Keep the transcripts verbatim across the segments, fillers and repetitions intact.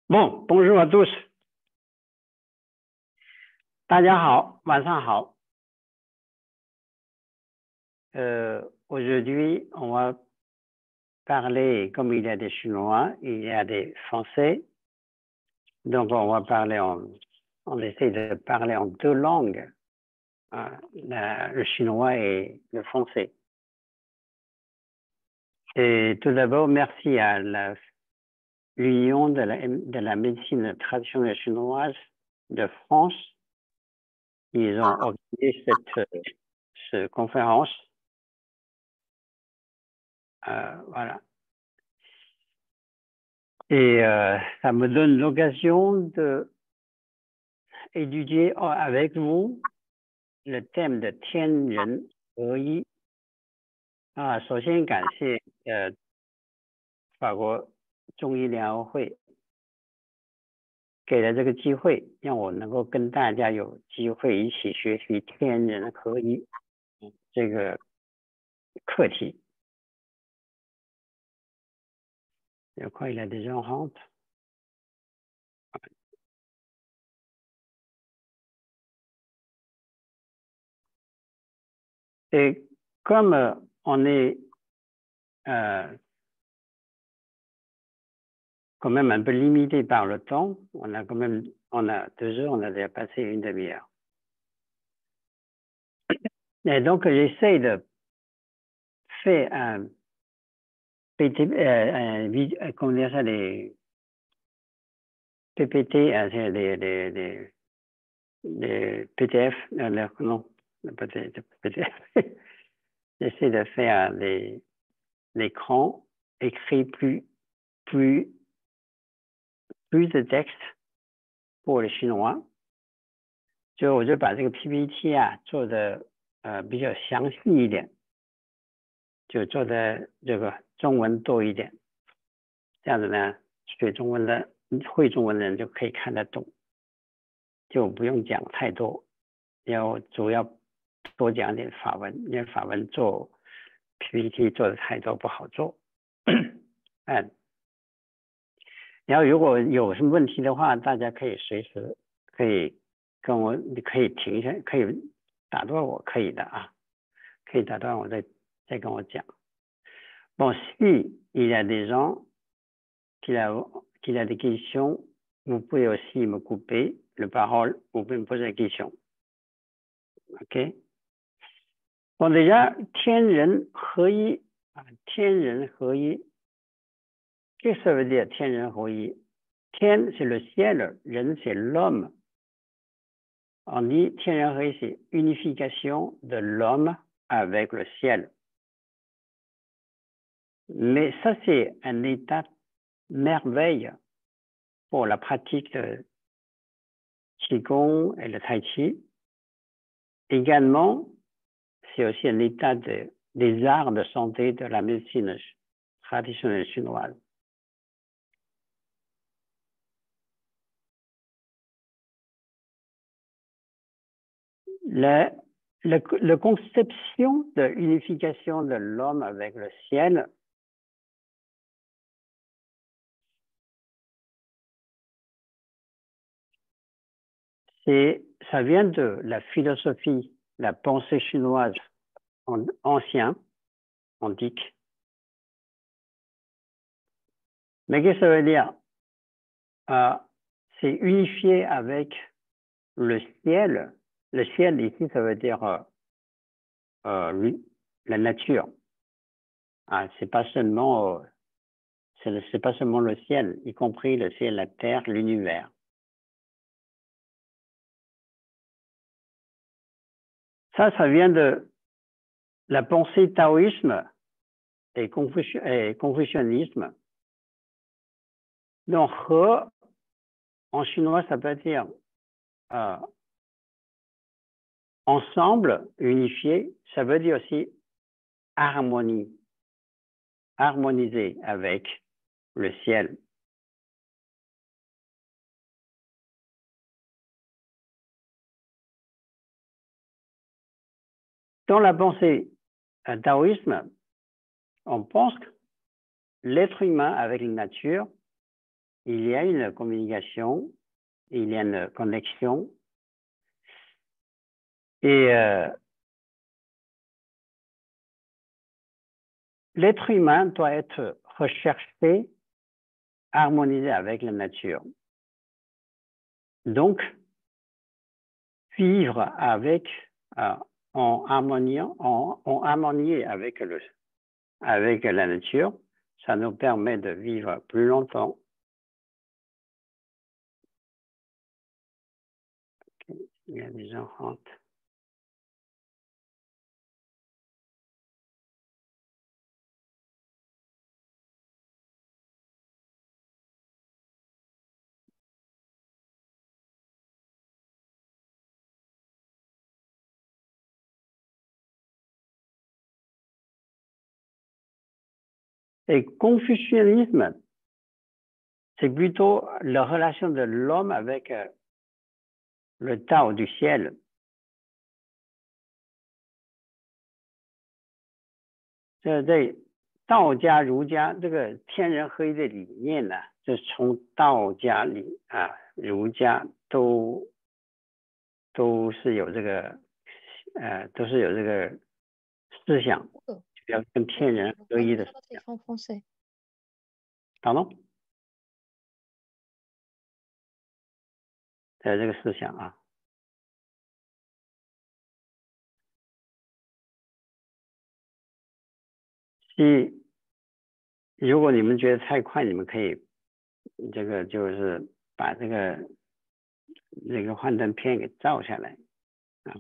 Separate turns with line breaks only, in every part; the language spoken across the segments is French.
Bon, bonjour à tous. 大家好，晚上好。Euh, aujourd'hui, on va parler, comme il y a des Chinois, il y a des Français. Donc, on va parler en, on essaie de parler en deux langues, hein, la, le chinois et le français. Et tout d'abord, merci à l'Union de la, de la médecine traditionnelle chinoise de France. Ils ont organisé cette, cette conférence. Euh, voilà. Et euh, ça me donne l'occasion de étudier avec vous le thème de 天人合一啊。首先感谢呃法国中医联合会给了这个机会，让我能够跟大家有机会一起学习天人合一这个课题。Je crois qu'il a des gens rentrent. Et comme on est euh, quand même un peu limité par le temps, on a quand même, on a deux heures, on a déjà passé une demi-heure. Et donc, j'essaie de faire un, P T, euh, un, comment dire ça, des P P T, euh, des, des, des, des P T F, euh, non, pas des P T F. J'essaie de faire des l'écran écrit plus, plus, plus de texte pour les Chinois. 所以我就把这个 P P T 啊做的呃比较详细一点，就做的这个中文多一点，这样子呢，学中文的会中文的人就可以看得懂，就不用讲太多，要主要多讲点法文，因为法文做 P P T 做的太多不好做。嗯，然后如果有什么问题的话，大家可以随时可以跟我，你可以停一下，可以打断我，可以的啊，可以打断我再再跟我讲。Bon, si il y a des gens qui a, qui a des questions, vous pouvez aussi me couper la parole, vous pouvez me poser la question. OK? Bon, déjà, 天人合一啊，天人合一。Qu'est-ce que ça veut dire 天人合一？天c'est le ciel, 人 c'est l'homme. On dit 天人合一 c'est unification de l'homme avec le ciel. Mais ça c'est un état merveille pour la pratique de Qigong et le Tai Chi. Également, c'est aussi un état de, des arts de santé de la médecine traditionnelle chinoise. La, la, la conception de l'unification de l'homme avec le ciel c'est, ça vient de la philosophie, la pensée chinoise en, ancien, antique. Mais qu'est-ce que ça veut dire? euh, C'est unifié avec le ciel. Le ciel ici, ça veut dire euh, euh, la nature. Ah, c'est pas seulement, euh, c'est, c'est pas seulement le ciel, y compris le ciel, la terre, l'univers. Ça, ça vient de la pensée taoïsme et, confuci- et confucianisme. Donc, he, en chinois, ça peut dire euh, ensemble, unifié, ça veut dire aussi harmonie, harmoniser avec le ciel. Dans la pensée taoïsme, on pense que l'être humain avec la nature il y a une communication, il y a une connexion. Et euh, l'être humain doit être recherché, harmonisé avec la nature. Donc, vivre avec, euh, en harmonie, en, en harmonie avec, le, avec la nature, ça nous permet de vivre plus longtemps. Okay. Il y a des gens qui rentrent. Et confucianisme, c'est plutôt la relation de l'homme avec euh, le Tao du ciel. 这在道家、儒家这个天人合一的理念呢，是从道家里啊、儒家都都是有这个呃，都是有这个思想，要跟天人合一的思想。Pardon？ 的这个思想啊。一，如果你们觉得太快，你们可以这个就是把这个那个幻灯片给照下来啊，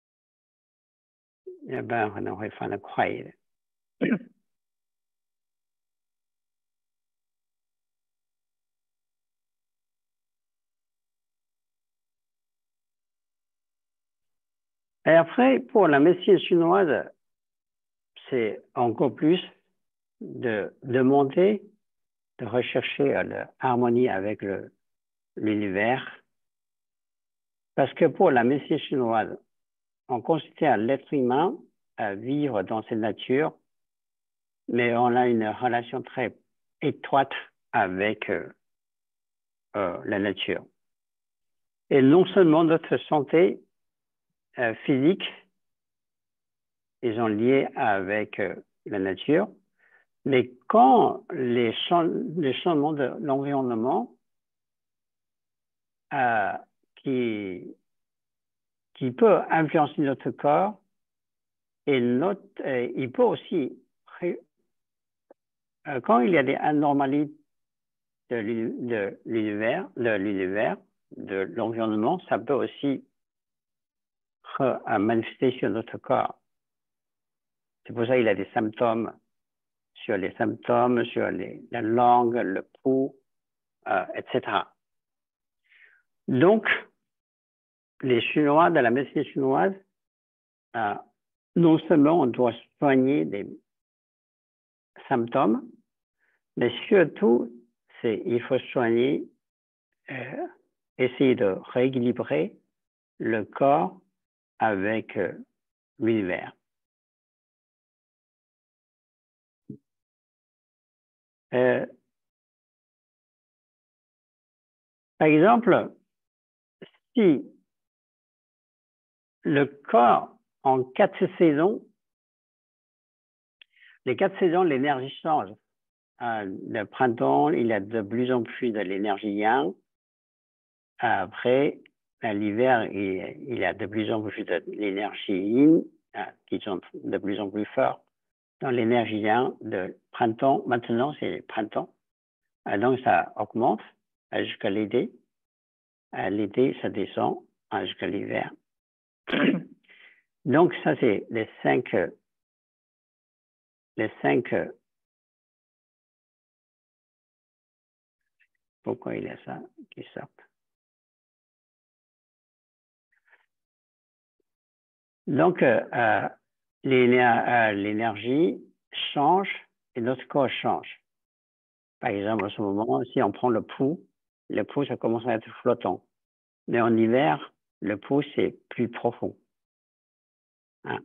要不然可能会翻得快一点。Et après, pour la médecine chinoise, c'est encore plus de demander, de rechercher l'harmonie avec l'univers. Parce que pour la médecine chinoise, on considère l'être humain à vivre dans cette nature, mais on a une relation très étroite avec euh, euh, la nature. Et non seulement notre santé euh, physique, ils sont liés avec euh, la nature, mais quand les, les changements de l'environnement euh, qui, qui peut influencer notre corps, et notre, euh, il peut aussi, euh, quand il y a des anomalies de l'univers, de l'univers, de l'environnement, ça peut aussi manifester sur notre corps. C'est pour ça qu'il y a des symptômes sur les symptômes, sur les, la langue, le pouls, euh, et cetera. Donc, les Chinois, de la médecine chinoise, euh, non seulement on doit soigner des symptômes, mais surtout, c'est, il faut soigner, euh, essayer de rééquilibrer le corps avec euh, l'univers. Euh, par exemple, si le corps en quatre saisons, les quatre saisons, l'énergie change. Euh, le printemps, il y a de plus en plus de l'énergie yang. Après, l'hiver, il, il y a de plus en plus de l'énergie yin, euh, qui sont de plus en plus forts. Dans l'énergie yang de printemps, maintenant c'est le printemps. Euh, donc ça augmente euh, jusqu'à l'été. Euh, l'été, ça descend euh, jusqu'à l'hiver. Donc ça, c'est les cinq, les cinq, pourquoi il y a ça qui sortent? Donc, euh, l'énergie change et notre corps change. Par exemple, en ce moment, si on prend le pouls, le pouls, ça commence à être flottant. Mais en hiver, le pouls, c'est plus profond. Hein?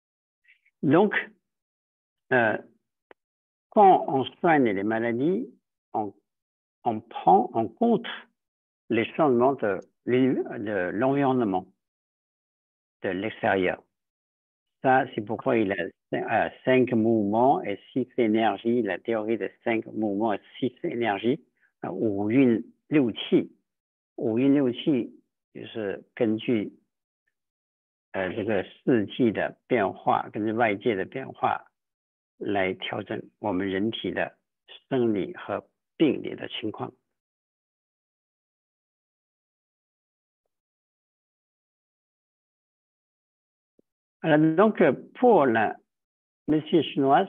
Donc, euh, quand on soigne les maladies, on, on prend en compte les changements de, de l'environnement, de l'extérieur. Ça, c'est pourquoi il a cinq mouvements et six énergies, la théorie des cinq mouvements et six énergies, 五运六气，五运六气就是根据呃这个四季的变化，根据外界的变化来调整我们人体的生理和病理的情况。Alors, donc, pour la médecine chinoise,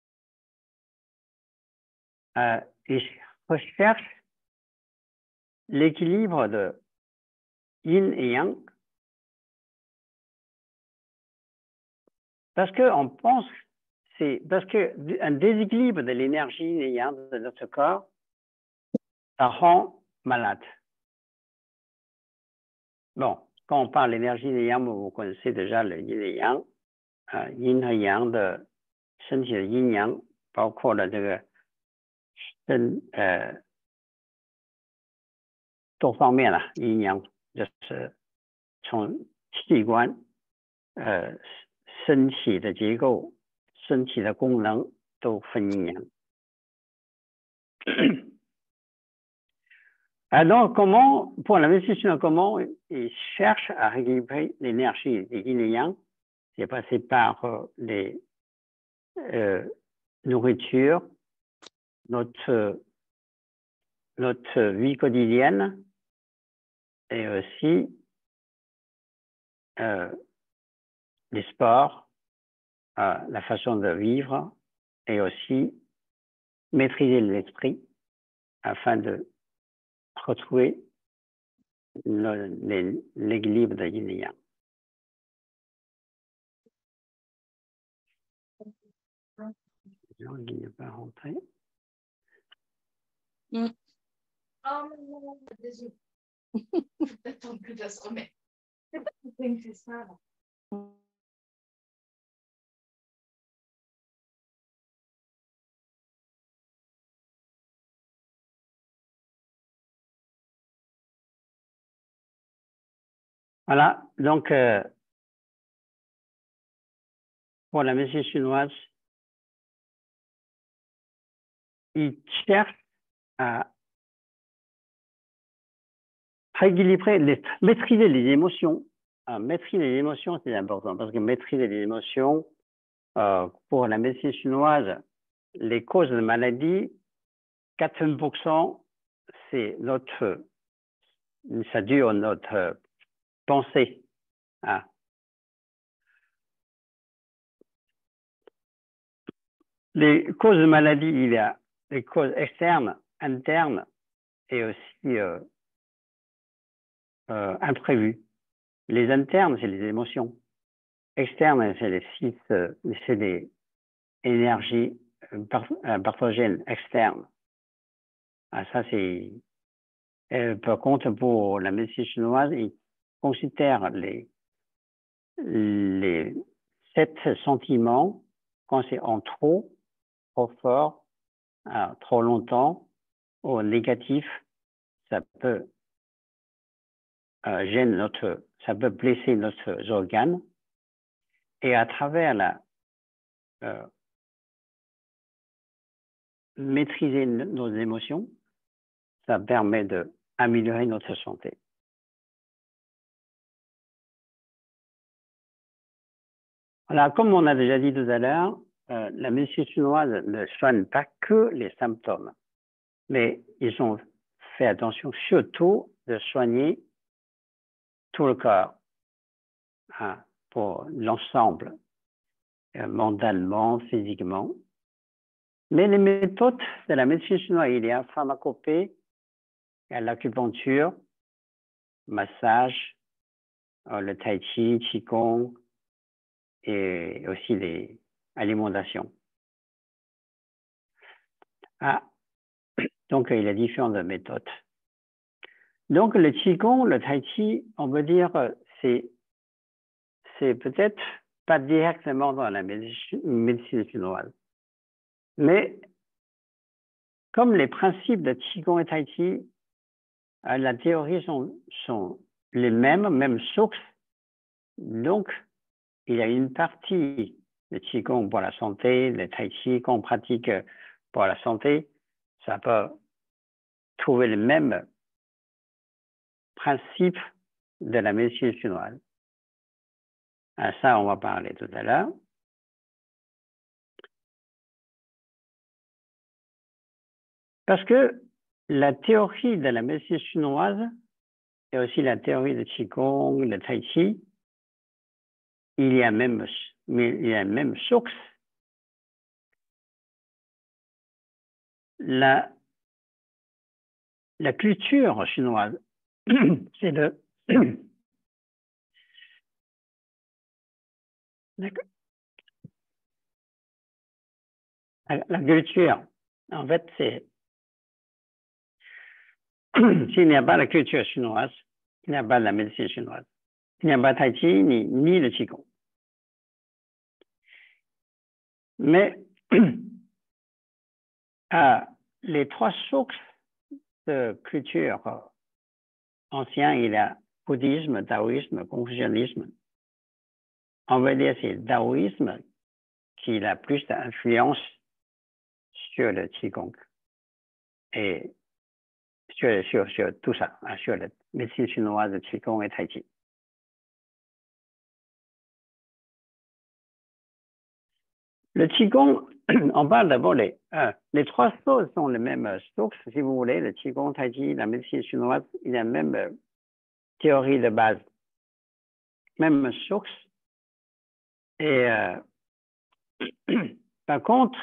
euh, il recherche l'équilibre de yin et yang, parce qu'on pense, c'est parce qu'un déséquilibre de l'énergie yin et yang de notre corps, ça rend malade. Bon, quand on parle d'énergie yin et yang, vous connaissez déjà le yin et yang, euh, yin 和 yang 的身体的阴阳，包括了这个身呃多方面了，阴阳就是从器官、呃身体的结构、身体的功能都分阴阳。Alors, comment, pour la médecine, comment ils cherchent à rééquilibrer l'énergie des yin et yang? C'est passé par les euh, nourritures, notre, notre vie quotidienne et aussi euh, les sports, euh, la façon de vivre et aussi maîtriser l'esprit afin de retrouver l'équilibre de yin et yang. Il n'est pas rentré.
Mm. Oh non, désolé. Attends que ça se remet. C'est ça.
Voilà, donc euh, pour la médecine chinoise, ils cherchent à rééquilibrer, les, maîtriser les émotions. À maîtriser les émotions, c'est important parce que maîtriser les émotions, euh, pour la médecine chinoise, les causes de maladie, quatre-vingts pour cent, c'est notre, ça dure notre pensée. Hein. Les causes de maladie, il y a les causes externes, internes et aussi euh, euh, imprévues. Les internes, c'est les émotions. Externes, c'est les six, euh, c'est les énergies pathogènes externes. Ah, ça, c'est. Euh, par contre, pour la médecine chinoise, ils considèrent les, les sept sentiments quand c'est en trop, trop fort, alors, trop longtemps, ou négatif, ça peut euh, gêner notre, ça peut blesser notre organe. Et à travers la euh, maîtriser nos émotions, ça permet d'améliorer notre santé. Alors, comme on a déjà dit tout à l'heure, euh, la médecine chinoise ne soigne pas que les symptômes, mais ils ont fait attention surtout de soigner tout le corps, hein, pour l'ensemble, euh, mentalement, physiquement. Mais les méthodes de la médecine chinoise, il y a pharmacopée, il y a l'acupuncture, massage, euh, le tai chi, qigong et aussi les alimentations. Ah, donc il y a différentes méthodes. Donc le qigong, le tai chi, on peut dire c'est c'est peut-être pas directement dans la médecine chinoise, mais comme les principes de Qigong et Tai Chi, euh, la théorie sont, sont les mêmes, même source. Donc, il y a une partie de Qigong pour la santé, de Tai Chi qu'on pratique pour la santé, ça peut trouver le même principe de la médecine chinoise. À ça, on va parler tout à l'heure. Parce que la théorie de la médecine chinoise et aussi la théorie de Qigong, de Tai Chi, il y a même, il y a même source. La, la culture chinoise, c'est de la, la culture, en fait, c'est s'il n'y a pas la culture chinoise, il n'y a pas la médecine chinoise. Il n'y a pas Tai Chi ni, ni le Qigong. Mais à les trois sources de culture ancienne, il y a bouddhisme, taoïsme, confucianisme. On va dire que c'est le taoïsme qui a plus d'influence sur le Qigong et sur, sur, sur tout ça, sur la médecine chinoise, le Qigong et Tai Chi. Le Qigong, on parle d'abord les, euh, les trois choses sont les mêmes sources, si vous voulez, le Qigong, Tai Chi, la médecine chinoise, il y a la même euh, théorie de base, même source. Et euh, par contre,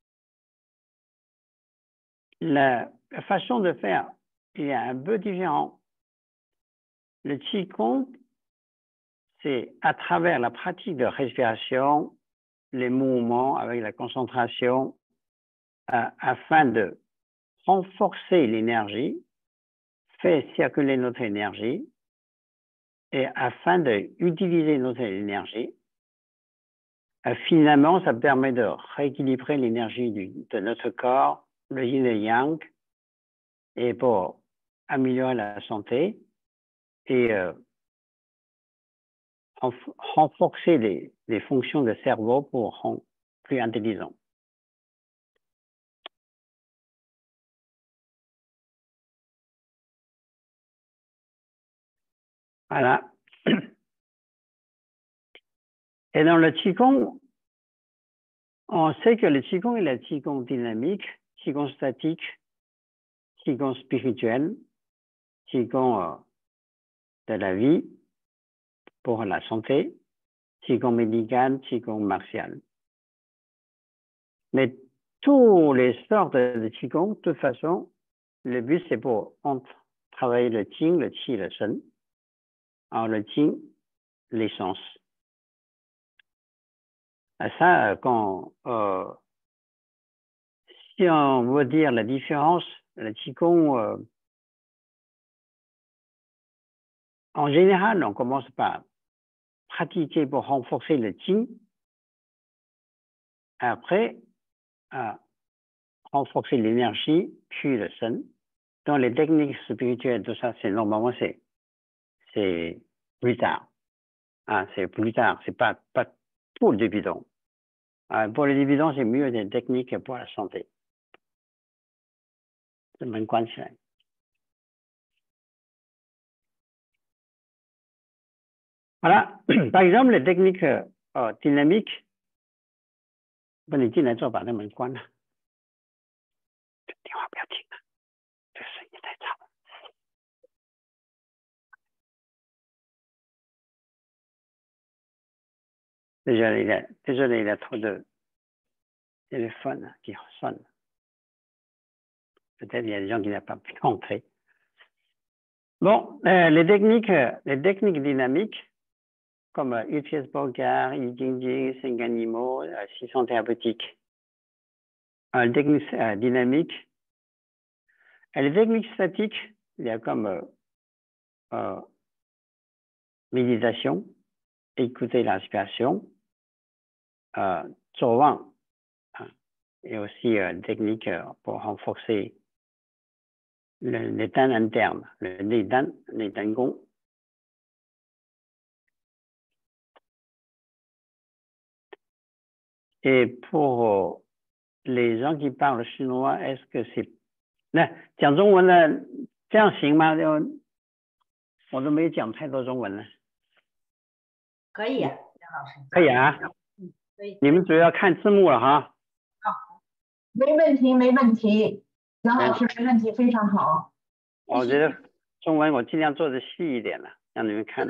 la, la façon de faire, il y a un peu différent. Le Qigong, c'est à travers la pratique de respiration, les mouvements avec la concentration, euh, afin de renforcer l'énergie, faire circuler notre énergie, et afin d'utiliser notre énergie. Euh, finalement, ça permet de rééquilibrer l'énergie de notre corps, le yin et le yang, et pour améliorer la santé et euh, renforcer les, les fonctions du cerveau pour rendre plus intelligent. Voilà. Et dans le Qigong, on sait que le Qigong est le Qigong dynamique, Qigong statique, Qigong spirituel, Qigong euh, de la vie pour la santé, Qigong médical, Qigong martial. Mais tous les sortes de Qigong, de toute façon, le but c'est pour travailler le Qing, le Qi, le Shen. Alors le Qing, l'essence. Ça, quand, euh, si on veut dire la différence, le Qigong, euh, en général, on commence par pratiquer pour renforcer le Qing, après, à renforcer l'énergie, puis le Shen. Dans les techniques spirituelles, tout ça, c'est normalement, c'est, c'est plus tard. Ah, c'est plus tard, c'est pas, pas pour le débutant. Ah, pour le débutant, c'est mieux des techniques pour la santé. C'est même quoi. Voilà. Par exemple, les techniques euh, dynamiques, 不，你进来坐，把那门关了。电话不要听了，这个声音太吵了。Désolé, il a, désolé, il a trop de téléphone qui sonne. Peut-être il y a des gens qui n'ont pas pu entrer. Bon, euh, les techniques, les techniques dynamiques, comme euh, U P S Bogart, Yi Jing Jing, cinq animaux, euh, six cents thérapeutiques. Euh, les techniques euh, dynamiques. Et les techniques statiques, il y a comme euh, euh, méditation, écouter la respiration, euh, 坐忘, hein, et aussi euh, techniques euh, pour renforcer le, les dents internes, le, les dents, les dents. Et pour euh, les gens qui parlent chinois, est-ce que c'est 那讲中文的这样行吗？我都没讲太多中文了。
可以啊，梁老师。
可以啊，
嗯，可以。
你们主要看字幕了哈。
好，没问题，没问题。梁老师没问题，非常好。
我觉得中文我尽量做的细一点了，让你们看。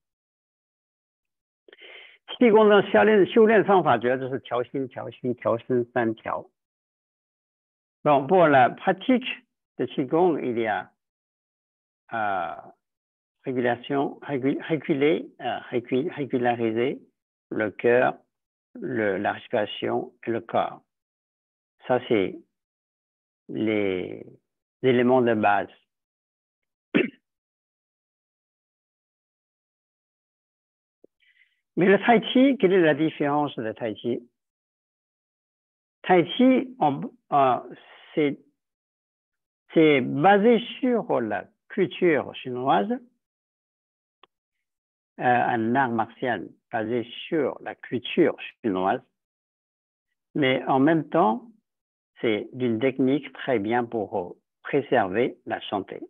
气功的修炼修炼方法主要就是调心、调心、调身三调。Bon, pour la pratique de Qigong, il y a euh, régulation, régul, réguler, euh, régul, régulariser le cœur, le, la respiration et le corps. Ça, c'est les éléments de base. Mais le Tai Chi, quelle est la différence de Tai Chi? Tai Chi, euh, c'est C'est basé sur la culture chinoise, euh, un art martial basé sur la culture chinoise, mais en même temps, c'est d'une technique très bien pour préserver la santé.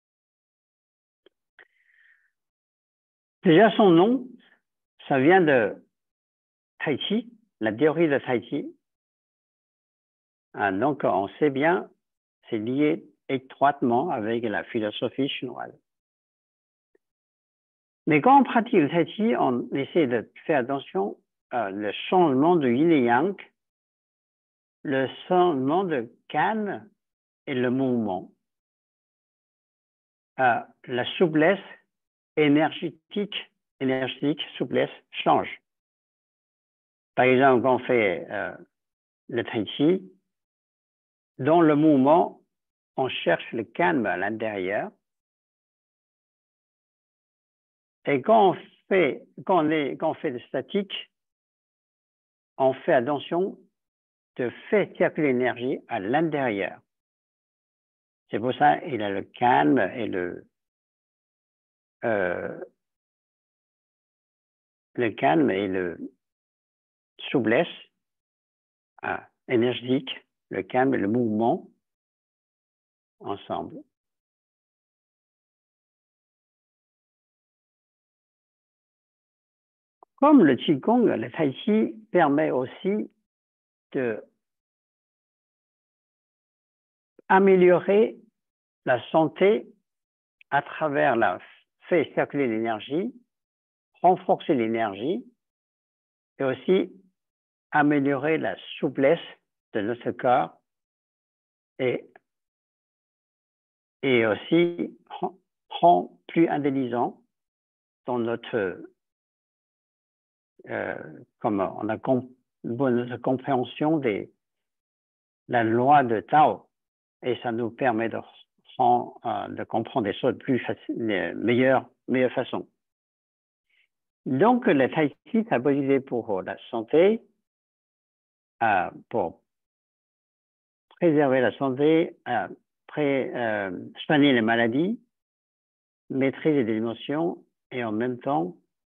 Déjà, son nom, ça vient de Tai Chi, la théorie de Tai Chi. Ah, donc, on sait bien, c'est lié étroitement avec la philosophie chinoise. Mais quand on pratique le Tai Chi, on essaie de faire attention euh, le changement de yin et yang, le changement de calme et le mouvement. Euh, la souplesse énergétique, énergétique, souplesse change. Par exemple, quand on fait euh, le Tai Chi, dans le mouvement, on cherche le calme à l'intérieur. Et quand on fait, quand on est, quand on fait le statique, on fait attention de faire circuler l'énergie à l'intérieur. C'est pour ça qu'il a le calme et le, euh, le calme et le souplesse euh, énergétique, le calme et le mouvement ensemble. Comme le Qigong, le Tai Chi permet aussi de améliorer la santé à travers la fait circuler l'énergie, renforcer l'énergie et aussi améliorer la souplesse de notre corps et, et aussi rend plus intelligent dans notre euh, comme on a comp notre compréhension de la loi de Tao et ça nous permet de, euh, de comprendre des choses plus faciles, meilleure, meilleure façon. Donc le Tai Chi est utilisé pour la santé, euh, pour préserver la santé, euh, pré, euh, soigner les maladies, maîtriser les émotions et en même temps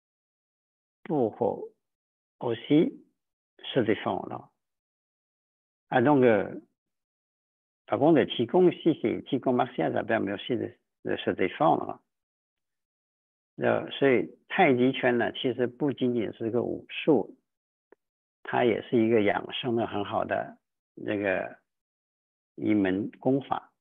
pour aussi se défendre. Ah donc, euh, par contre, le Qigong ici, c'est Qigong martial, ça permet aussi de, de se défendre. 所以太极拳呢，其实不仅仅是个武术，它也是一个养生的很好的这个一门功法。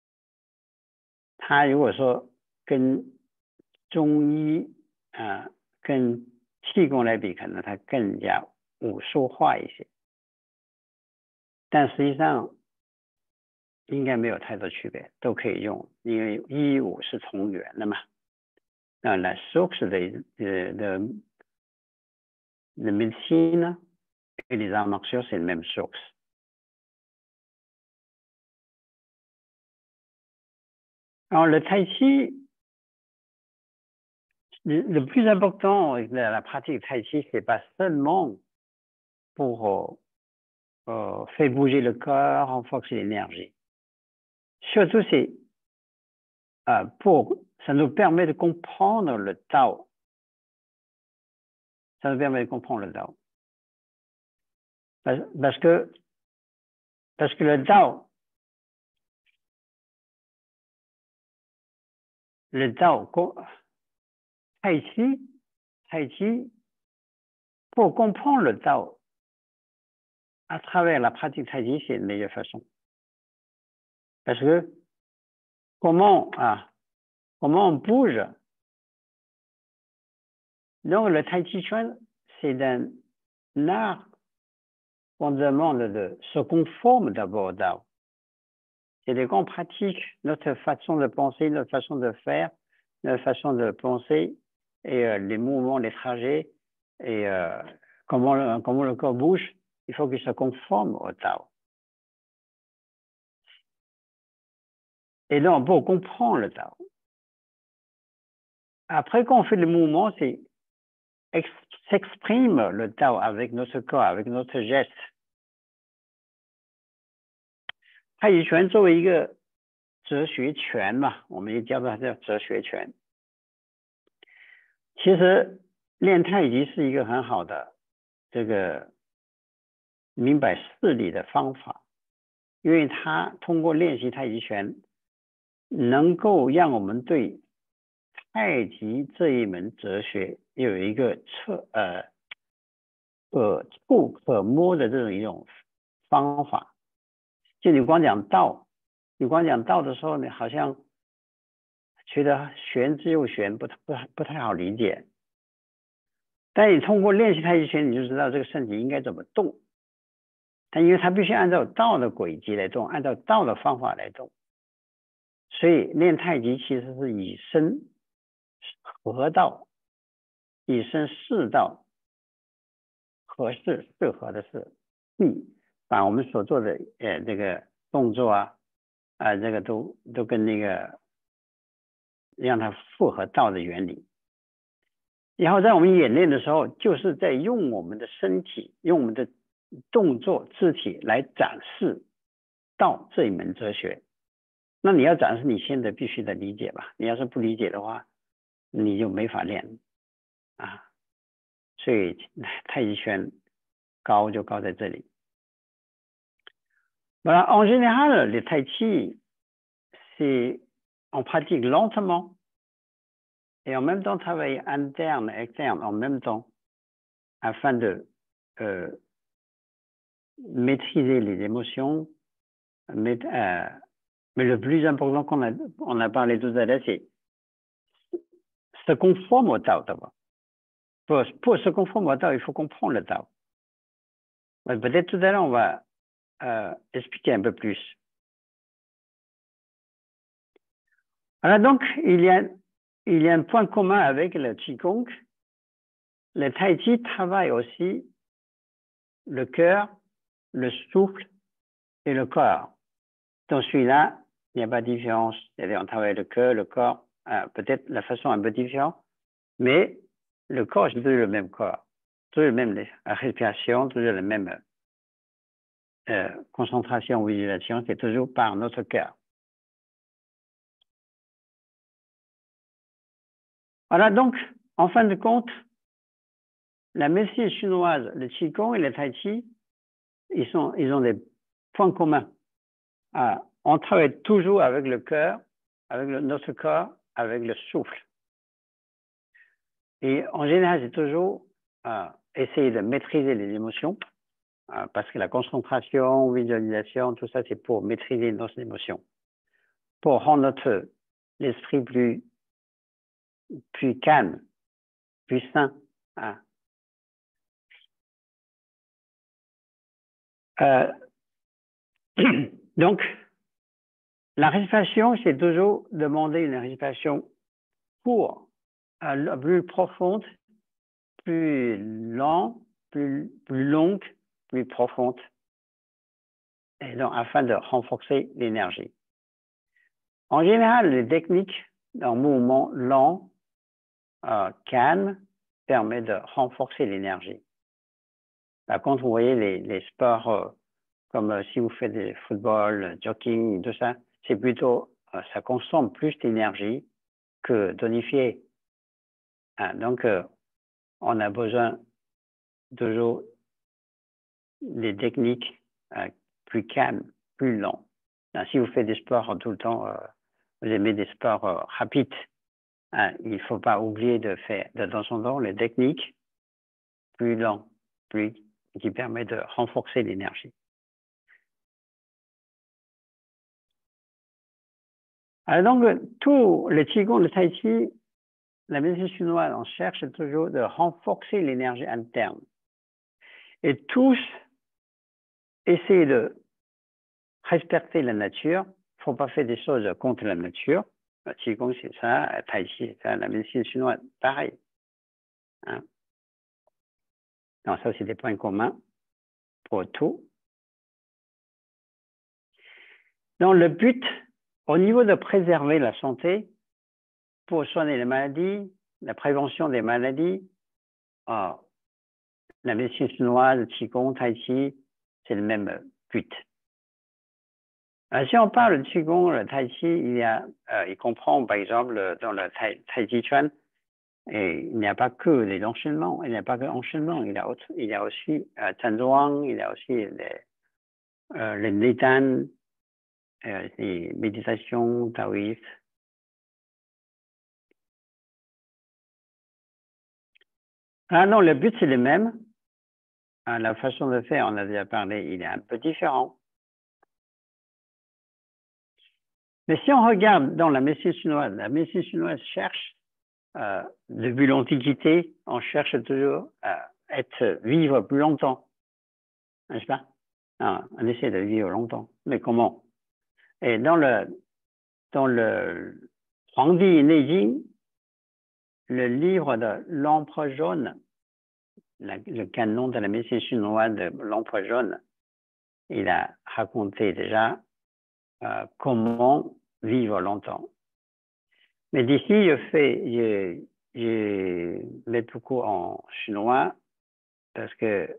它如果说跟中医啊、呃、跟气功来比，可能它更加武术化一些，但实际上应该没有太多区别，都可以用，因为一武是同源的嘛。那 la source de, de, de, de médecine et les arts martiaux, c'est la même source. Alors, le Tai Chi, le, le plus important de la pratique du Tai Chi, c'est pas seulement pour euh, fait bouger le corps, renforce l'énergie. Surtout, c'est euh, pour, ça nous permet de comprendre le Tao. Ça nous permet de comprendre le Tao. Parce, parce que, parce que le Tao, le Tao, Tai Chi, Tai Chi, pour comprendre le Tao, à travers la pratique Tai Chi, c'est la meilleure façon. Parce que comment, ah, comment on bouge? Donc, le Tai Chi Chuan, c'est un art qu'on demande de se conformer d'abord au Tao. C'est des grandes pratiques, notre façon de penser, notre façon de faire, notre façon de penser, et euh, les mouvements, les trajets, et euh, comment, le, comment le corps bouge, il faut qu'il se conforme au Tao. Et donc, pour comprendre le Tao, après qu'on fait le mouvement, c'est s'exprime le Tao avec notre corps, avec notre geste. 太极拳作为一个哲学拳嘛，我们也叫它叫哲学拳。其实练太极是一个很好的这个明白事理的方法，因为它通过练习太极拳，能够让我们对太极这一门哲学有一个测呃呃不可摸的这种一种方法。就你光讲道，你光讲道的时候呢，好像觉得玄之又玄，不不不太好理解。但你通过练习太极拳，你就知道这个身体应该怎么动。但因为它必须按照道的轨迹来动，按照道的方法来动，所以练太极其实是以身合道，以身试道，合适适合的是必。把我们所做的呃这个动作啊啊、呃、这个都都跟那个让它符合道的原理，然后在我们演练的时候，就是在用我们的身体，用我们的动作肢体来展示道这一门哲学。那你要展示，你现在必须得理解吧，你要是不理解的话，你就没法练啊。所以太极拳高就高在这里。Voilà, en général, le tai chi, c'est on pratique lentement et en même temps travailler interne, externe, en même temps, afin de euh, maîtriser les émotions. Mais, euh, mais le plus important qu'on a, on a parlé tout à l'heure, c'est se conformer au Tao d'abord. Pour, pour se conformer au Tao, il faut comprendre le Tao. Peut-être tout à l'heure, on va Euh, expliquer un peu plus. Alors donc, il y a, il y a un point commun avec le Qigong. Le Tai Chi travaille aussi le cœur, le souffle et le corps. Dans celui-là, il n'y a pas de différence. C'est-à-dire, on travaille le cœur, le corps, euh, peut-être la façon un peu différente, mais le corps, c'est toujours le même corps, toujours le même la respiration, toujours le même Euh, concentration ou visualisation, c'est toujours par notre cœur. Voilà, donc, en fin de compte, la médecine chinoise, le Qigong et le Tai Chi, ils, sont, ils ont des points communs. Ah, on travaille toujours avec le cœur, avec le, notre corps, avec le souffle. Et en général, c'est toujours euh, essayer de maîtriser les émotions, parce que la concentration, visualisation, tout ça, c'est pour maîtriser nos émotions, pour rendre notre l'esprit plus, plus calme, plus sain. Hein. Euh, donc, la respiration, c'est toujours demander une respiration pour euh, plus profonde, plus lente, plus, plus longue, plus profonde, et donc afin de renforcer l'énergie. En général, les techniques d'un mouvement lent, euh, calme, permet de renforcer l'énergie. Par contre, vous voyez les, les sports euh, comme euh, si vous faites du football, jogging, tout ça, c'est plutôt, euh, ça consomme plus d'énergie que tonifier. Hein, donc, euh, on a besoin toujours des techniques euh, plus calmes, plus lents. Hein, si vous faites des sports tout le temps, euh, vous aimez des sports euh, rapides, hein, il ne faut pas oublier de faire de temps en temps les techniques plus lents, plus, qui permettent de renforcer l'énergie. Alors donc, tout le Qigong, le Tai Chi, la médecine chinoise, on cherche toujours de renforcer l'énergie interne. Et tous essayer de respecter la nature. Il ne faut pas faire des choses contre la nature. Le Qigong, c'est ça, Tai Chi, c'est ça, la médecine chinoise, pareil. Hein? Donc, ça, c'est des points communs pour tout. Donc, le but, au niveau de préserver la santé, pour soigner les maladies, la prévention des maladies, oh, la médecine chinoise, le Qigong, Tai Chi, c'est le même but. Alors, si on parle de Qigong, le Tai Chi, il, y a, euh, il comprend, par exemple, dans le Tai, tai Chi Chuan, et il n'y a pas que les enchaînements, il n'y a pas que l'enchaînement, il y a, autre, il y a aussi euh, Tanzhuang, il y a aussi les, euh, les Nidan, euh, les méditations taoïstes. Ah non, le but c'est le même. Ah, la façon de faire, on a déjà parlé, il est un peu différent. Mais si on regarde dans la médecine chinoise, la médecine chinoise cherche, euh, depuis l'Antiquité, on cherche toujours à être, vivre plus longtemps, n'est-ce pas? Ah, on essaie de vivre longtemps, mais comment? Et dans le, dans le Huangdi Neijing, le livre de l'Empereur jaune, la, le canon de la médecine chinoise de l'Empereur jaune, il a raconté déjà euh, comment vivre longtemps. Mais d'ici, je fais, je, je mets beaucoup en chinois parce que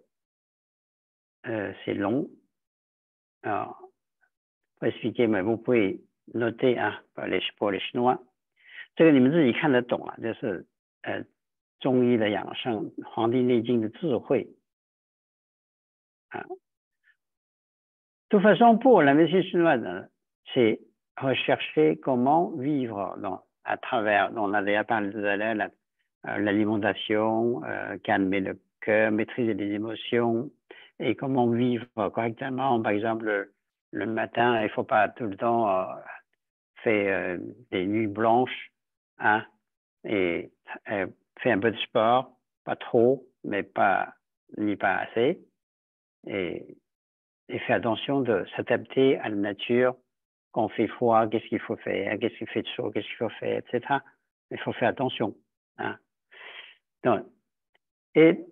euh, c'est long. Alors, pour expliquer, mais vous pouvez noter hein, pour les, pour les Chinois. 这个你们自己看得懂啊，就是呃中医的养生，《黄帝内经》的智慧啊。De toute façon, pour la médecine chinoise, c'est rechercher comment vivre dans, à travers, on a déjà parlé tout à l'heure, la, euh, l'alimentation, euh, calmer le cœur, maîtriser les émotions, et comment vivre correctement. Par exemple, le matin, il ne faut pas tout le temps euh, faire euh, des nuits blanches, hein, et euh, faire un peu de sport, pas trop, mais pas ni pas assez, et et faire attention de s'adapter à la nature. Quand il fait froid, qu'est-ce qu'il faut faire? Qu'est-ce qu'il fait chaud? Qu'est-ce qu'il faut faire? et cetera. Il faut faire attention. Hein. Donc, et,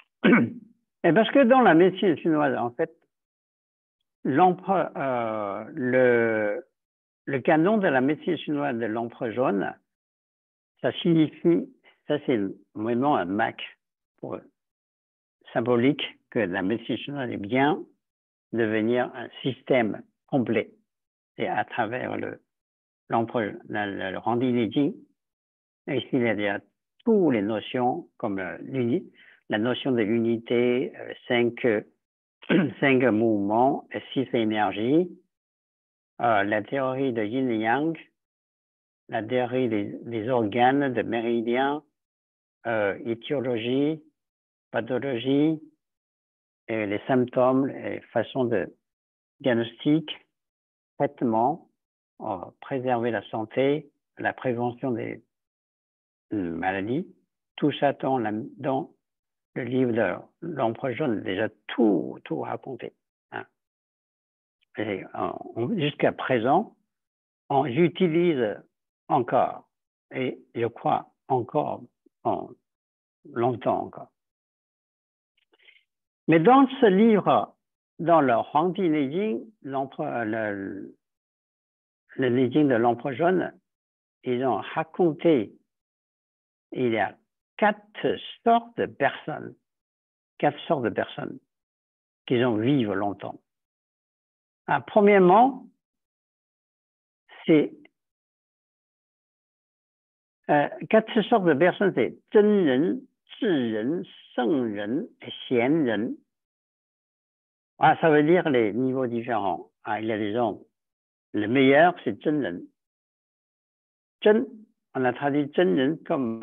et parce que dans la médecine chinoise, en fait, l'empereur, euh, le, le canon de la médecine chinoise de l'empereur jaune, ça signifie, ça c'est vraiment un marque pour, symbolique que la médecine chinoise est bien devenir un système complet. Et à travers le, l'empereur, le, le Huangdi Neijing, ici il y a toutes les notions comme l'uni, la notion de l'unité, euh, cinq, cinq mouvements, six énergies, euh, la théorie de yin et yang, la théorie des, des organes, de méridiens, euh, étiologie, pathologie, et les symptômes, les façons de diagnostic, traitement, euh, préserver la santé, la prévention des euh, maladies, tout ça dans, la, dans le livre de l'Empereur jaune, déjà tout, tout raconté. Hein. Et jusqu'à présent, on utilise encore, et je crois encore, en, longtemps encore. Mais dans ce livre, dans le Huangdi Neijing, le, le Neijing de l'Empereur jaune, ils ont raconté, il y a quatre sortes de personnes, quatre sortes de personnes qui ont vivre longtemps. Ah, premièrement, c'est euh, quatre sortes de personnes, c'est真人, 智人, 圣人, et 贤人. Ah, ça veut dire les niveaux différents. Ah, il y a des gens, le meilleur, c'est 真人. 真, on a traduit 真人 comme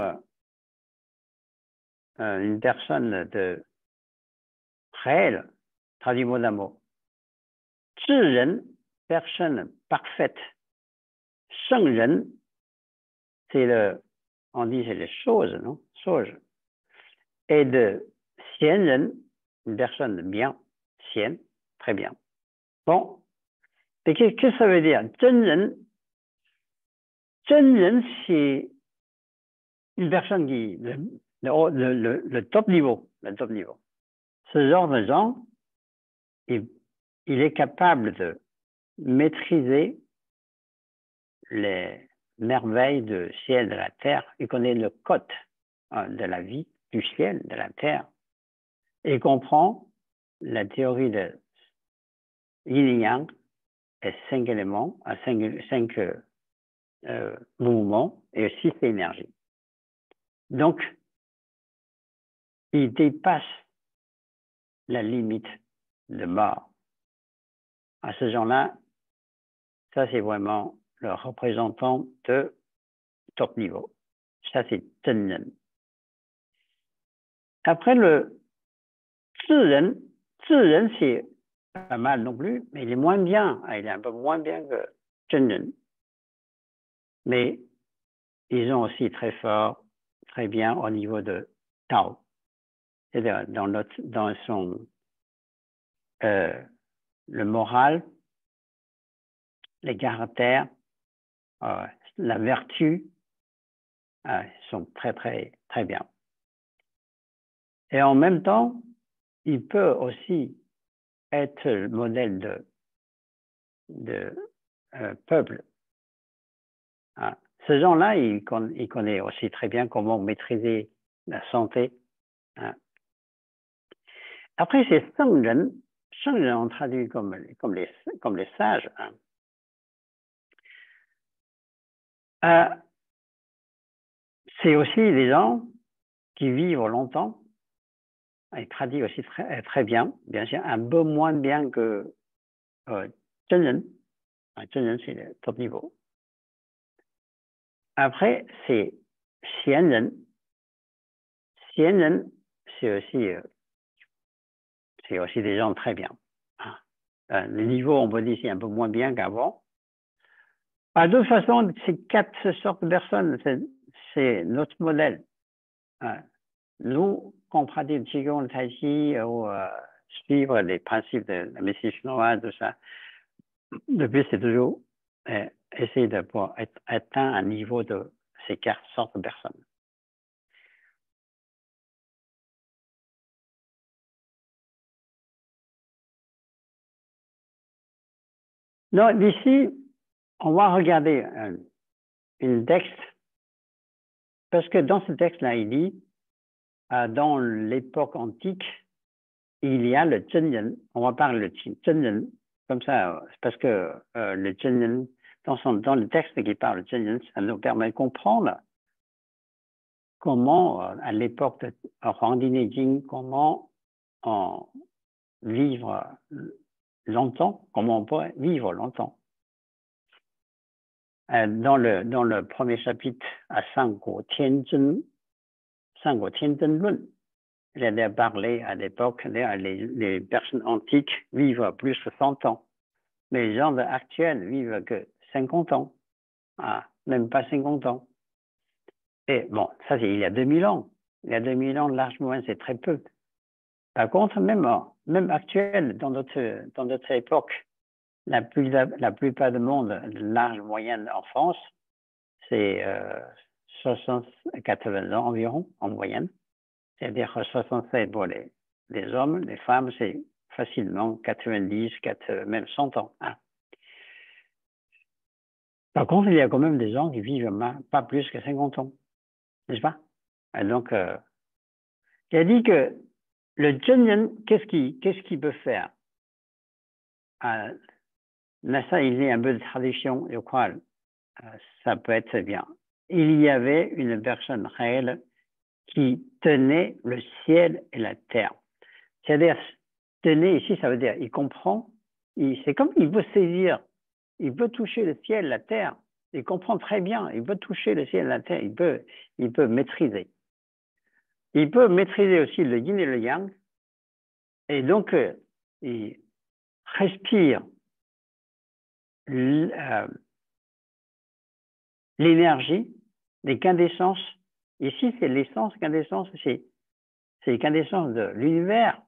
euh, une personne de réelle, traduit mot à mot. 智人, personne parfaite. 圣人, c'est le, on dit c'est les choses, non? Choses. Et de 贤人, une personne bien, 贤, très bien. Bon, et qu'est-ce que ça veut dire? 真人, 真人, c'est une personne qui, le, le, le, le top niveau, le top niveau. Ce genre de gens, il, il est capable de maîtriser les merveilles du ciel, de la terre. Il connaît le code hein, de la vie, du ciel, de la terre. Et comprend la théorie de yin yang et cinq éléments, à cinq, cinq euh, mouvements et six énergies. Donc, il dépasse la limite de mort. À ce genre-là, ça c'est vraiment le représentant de top niveau. Ça c'est Zhenren. Après le Zhiren, Zhiren c'est pas mal non plus, mais il est moins bien, il est un peu moins bien que Zhenren. Mais ils sont aussi très forts, très bien au niveau de Tao. C'est-à-dire dans, notre, dans son euh, le moral, les caractères, euh, la vertu, euh, sont très très très bien. Et en même temps, il peut aussi être le modèle de, de euh, peuple. Hein. Ce gens-là, il, il connaît aussi très bien comment maîtriser la santé. Hein. Après, c'est Shengren. Shengren, on traduit comme, comme, les, comme les sages. Hein. Euh, c'est aussi des gens qui vivent longtemps. Ils traduisent aussi très, très bien, bien sûr, un peu moins bien que euh, Zhenren. Zhenren, c'est le top niveau. Après, c'est Xianren. Xianren, c'est aussi, euh, c'est aussi des gens très bien. Hein. Euh, le niveau, on peut dire, c'est un peu moins bien qu'avant. De toute façon, ces quatre sortes de personnes, c'est notre modèle. Hein. Nous, quand on pratique le Qigong, le Tai Chi, ou euh, suivre les principes de la médecine chinoise, tout ça, le but, c'est toujours euh, essayer de pouvoir être, atteindre un niveau de ces quatre sortes de personnes. Donc, d'ici, on va regarder un, un texte, parce que dans ce texte-là, il dit, euh, dans l'époque antique, il y a le Zhenren, on va parler le Zhenren, comme ça, parce que euh, le Zhenren, dans, son, dans le texte qui parle de Zhenren, ça nous permet de comprendre comment, euh, à l'époque de Huangdi Neijing, comment on vivre longtemps, comment on peut vivre longtemps. Euh, dans, le, dans le premier chapitre, à Sanguo Tianzhen, Sanguo Tianzhen Lun, il a parlé à l'époque, les, les personnes antiques vivent plus que cent ans. Mais les gens actuels vivent que cinquante ans. Ah, même pas cinquante ans. Et bon, ça c'est il y a deux mille ans. Il y a deux mille ans, largement, c'est très peu. Par contre, même, même actuel, dans notre, dans notre époque, la, plus, la plupart du monde, l'âge moyen en France, c'est euh, soixante à quatre-vingts ans environ, en moyenne. C'est-à-dire soixante-sept pour les, les hommes, les femmes, c'est facilement quatre-vingt-dix, quatre, même cent ans. Hein. Par contre, il y a quand même des gens qui vivent pas plus que cinquante ans, n'est-ce pas? Et donc, euh, il a dit que le Zhenren, qu'est-ce qu'il qu'est-ce qu'il peut faire? euh, Là, ça, il y a un peu de tradition, je crois, ça peut être bien. Il y avait une personne réelle qui tenait le ciel et la terre. C'est-à-dire, tenait ici, ça veut dire, il comprend, c'est comme il veut saisir, il veut toucher le ciel, la terre, il comprend très bien, il veut toucher le ciel, la terre, il peut, il peut maîtriser. Il peut maîtriser aussi le yin et le yang, et donc, euh, il respire l'énergie, les quintessences. Ici, c'est l'essence, quintessence, c'est les quintessences de l'univers.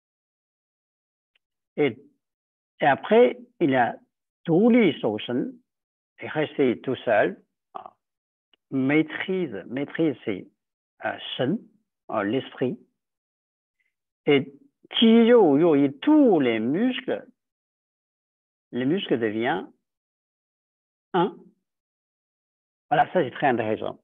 Et, et après, il a tout les Shen, est resté tout seul, maîtrise, maîtrise c'est euh, Shen, euh, l'esprit, et Qiyou Yu, tous les muscles, les muscles deviennent un. Voilà, ça c'est très intéressant.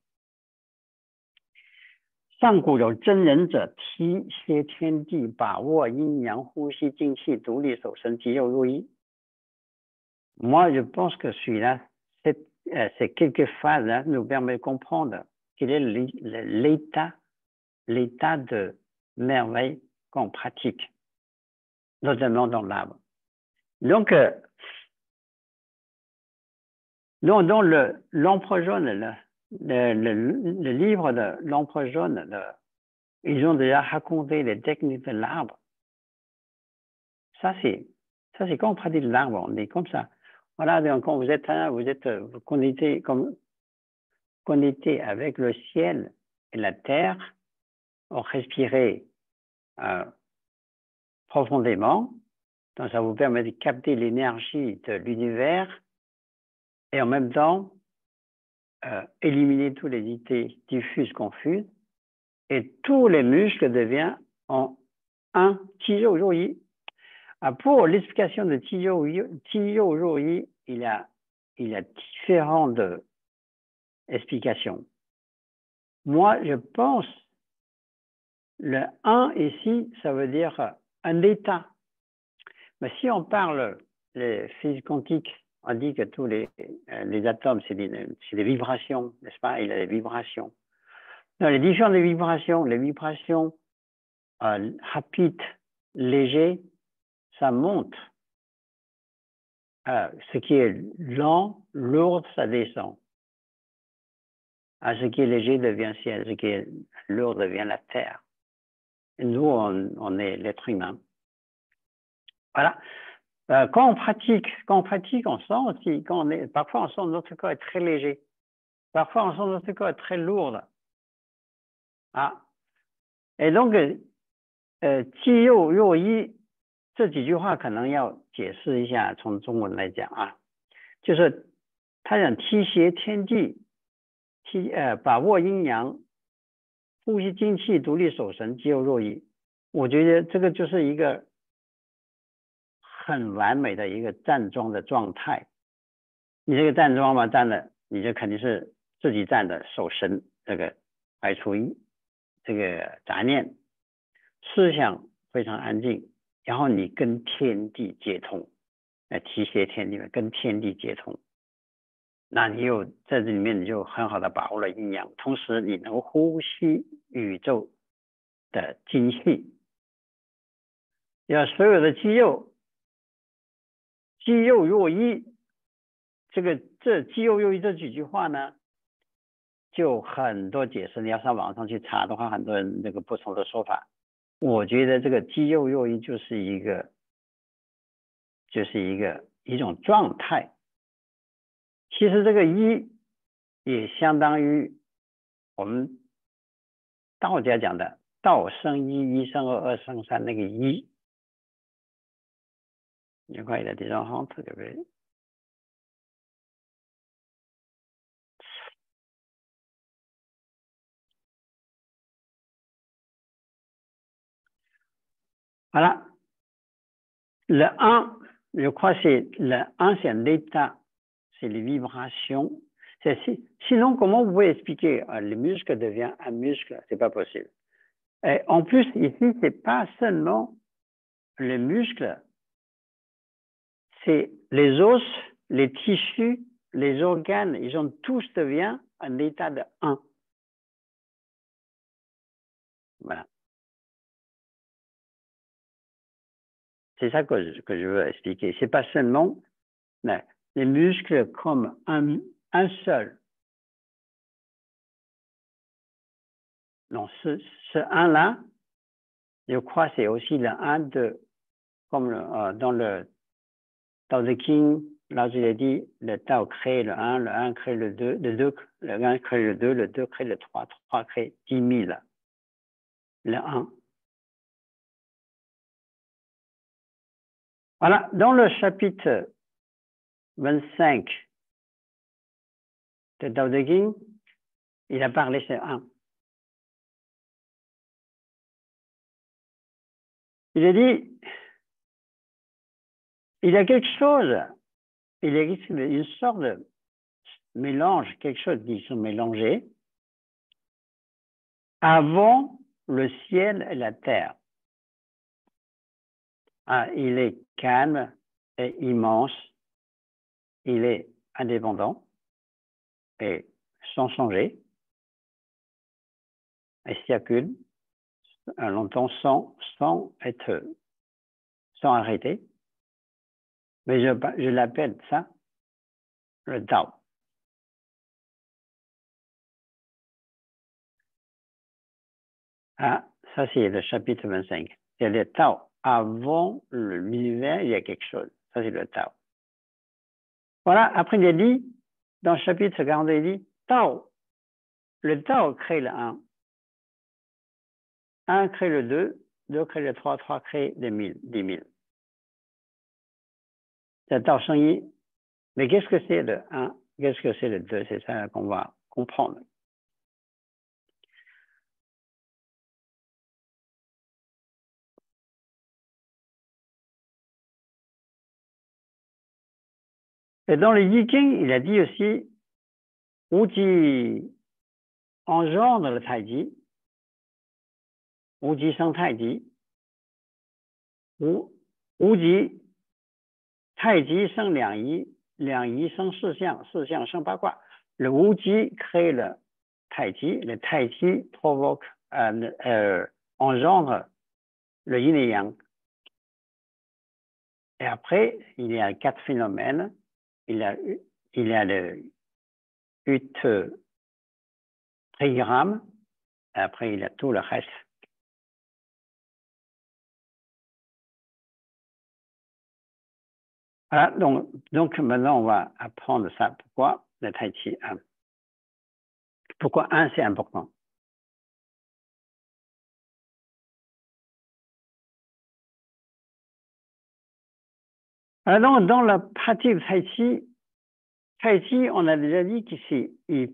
上古有真人者体歇天地，把握阴阳，呼吸精气，独立守神，肌肉如一。Moi, je pense que celui-là, c'est, euh, ces quelques phrases nous permettent de comprendre quel est l'état, l'état de merveille qu'on pratique, notamment dans l'arbre. Donc, euh, dans, dans le l'Empereur jaune, le, le, le, le livre de l'Empereur jaune, le, ils ont déjà raconté les techniques de l'arbre. Ça, c'est ça, c'est quand on pratique l'arbre, on est comme ça. Voilà, donc quand vous êtes là, vous êtes vous connecté, comme, connecté avec le ciel et la terre, on respirez euh, profondément, donc ça vous permet de capter l'énergie de l'univers et en même temps euh, éliminer toutes les idées diffuses, confuses, et tous les muscles deviennent en un Qiyou Yu. Pour l'explication de Qiyou Yu, il y a, il y a différentes explications. Moi, je pense le un ici, ça veut dire un état. Mais si on parle les physiques quantiques, on dit que tous les, les atomes, c'est des, des vibrations, n'est-ce pas? Il y a des vibrations. Dans les différentes vibrations, les vibrations euh, rapides, légères, ça monte. Euh, ce qui est lent, lourd, ça descend. À ce qui est léger devient ciel, ce qui est lourd devient la terre. Et nous, on, on est l'être humain. Voilà. Euh, quand on pratique, quand on pratique, on sent aussi, quand on est, parfois on sent que notre corps est très léger. Parfois on sent que notre corps est très lourd. Ah. Et donc, euh, 肌肉若一这几句话可能要解释一下，从中文来讲啊，就是他讲体协天地，体呃把握阴阳，呼吸精气，独立守神，肌肉若一。我觉得这个就是一个很完美的一个站桩的状态。你这个站桩嘛，站的你就肯定是自己站的守神，这个排除一这个杂念，思想非常安静，然后你跟天地接通，来提携天地，跟天地接通。那你有在这里面你就很好的把握了阴阳，同时你能呼吸宇宙的精气，要所有的肌肉，肌肉若一，这个这肌肉若一这几句话呢，就很多解释，你要上网上去查的话，很多人那个不同的说法。我觉得这个肌肉若一就是一个，就是一个一种状态。其实这个一也相当于我们道家讲的道生一，一生二，二生三那个一。你看il a des gens rentrent, je vais. Voilà. Le un, je crois que c'est le un, c'est un état, c'est les vibrations. Sinon, comment vous pouvez expliquer euh, le muscle devient un muscle? C'est pas possible. Et en plus, ici, c'est pas seulement le muscle, c'est les os, les tissus, les organes, ils ont tous devient un état de un. Voilà. C'est ça que je, que je veux expliquer. C'est pas seulement mais, les muscles comme un, un seul. Non, ce, ce un-là, je crois c'est aussi le un de, comme le, euh, dans le Tao Te Ching, là je l'ai dit, le Tao crée le un, le un crée le deux, le deux, le un crée le deux, le deux crée le trois, trois crée dix mille. Le un. Voilà, dans le chapitre vingt-cinq de Tao Te Ching, il a parlé de un. Il a dit, il y a quelque chose, il existe une sorte de mélange, quelque chose qui sont mélangés avant le ciel et la terre. Ah, il est calme et immense, il est indépendant et sans changer, et circule longtemps sans, sans être, sans arrêter. Mais je, je l'appelle ça le Tao. Ah, ça c'est le chapitre vingt-cinq. C'est le Tao. Avant l'univers, il y a quelque chose. Ça c'est le Tao. Voilà, après il a dit, dans le chapitre quarante-deux, il dit Tao. Le Tao crée le un. un crée le deux, deux crée le trois, trois crée des mille, dix mille. C'est Tao Sheng Yi. Mais qu'est-ce que c'est le un? Qu'est-ce que c'est le deux? C'est ça qu'on va comprendre. Et dans le Yi King, il a dit aussi Wu Ji engendre le Tai Ji, Wu Ji生太极, Wu Wu Ji 太极生两仪，两仪生四象，四象生八卦。Le Wu Ji crée le Tai Ji, le Tai Ji provoque, euh, euh, engendre le yin et yang. Et après, il y a quatre phénomènes. Il y a, il y a le huit trigrammes. Après, il y a tout le reste. Voilà, donc, donc maintenant, on va apprendre ça. Pourquoi le Tai Chi un? Pourquoi un, c'est important? Alors, dans la pratique de Tai Chi, Tai Chi, on a déjà dit qu'ici, il,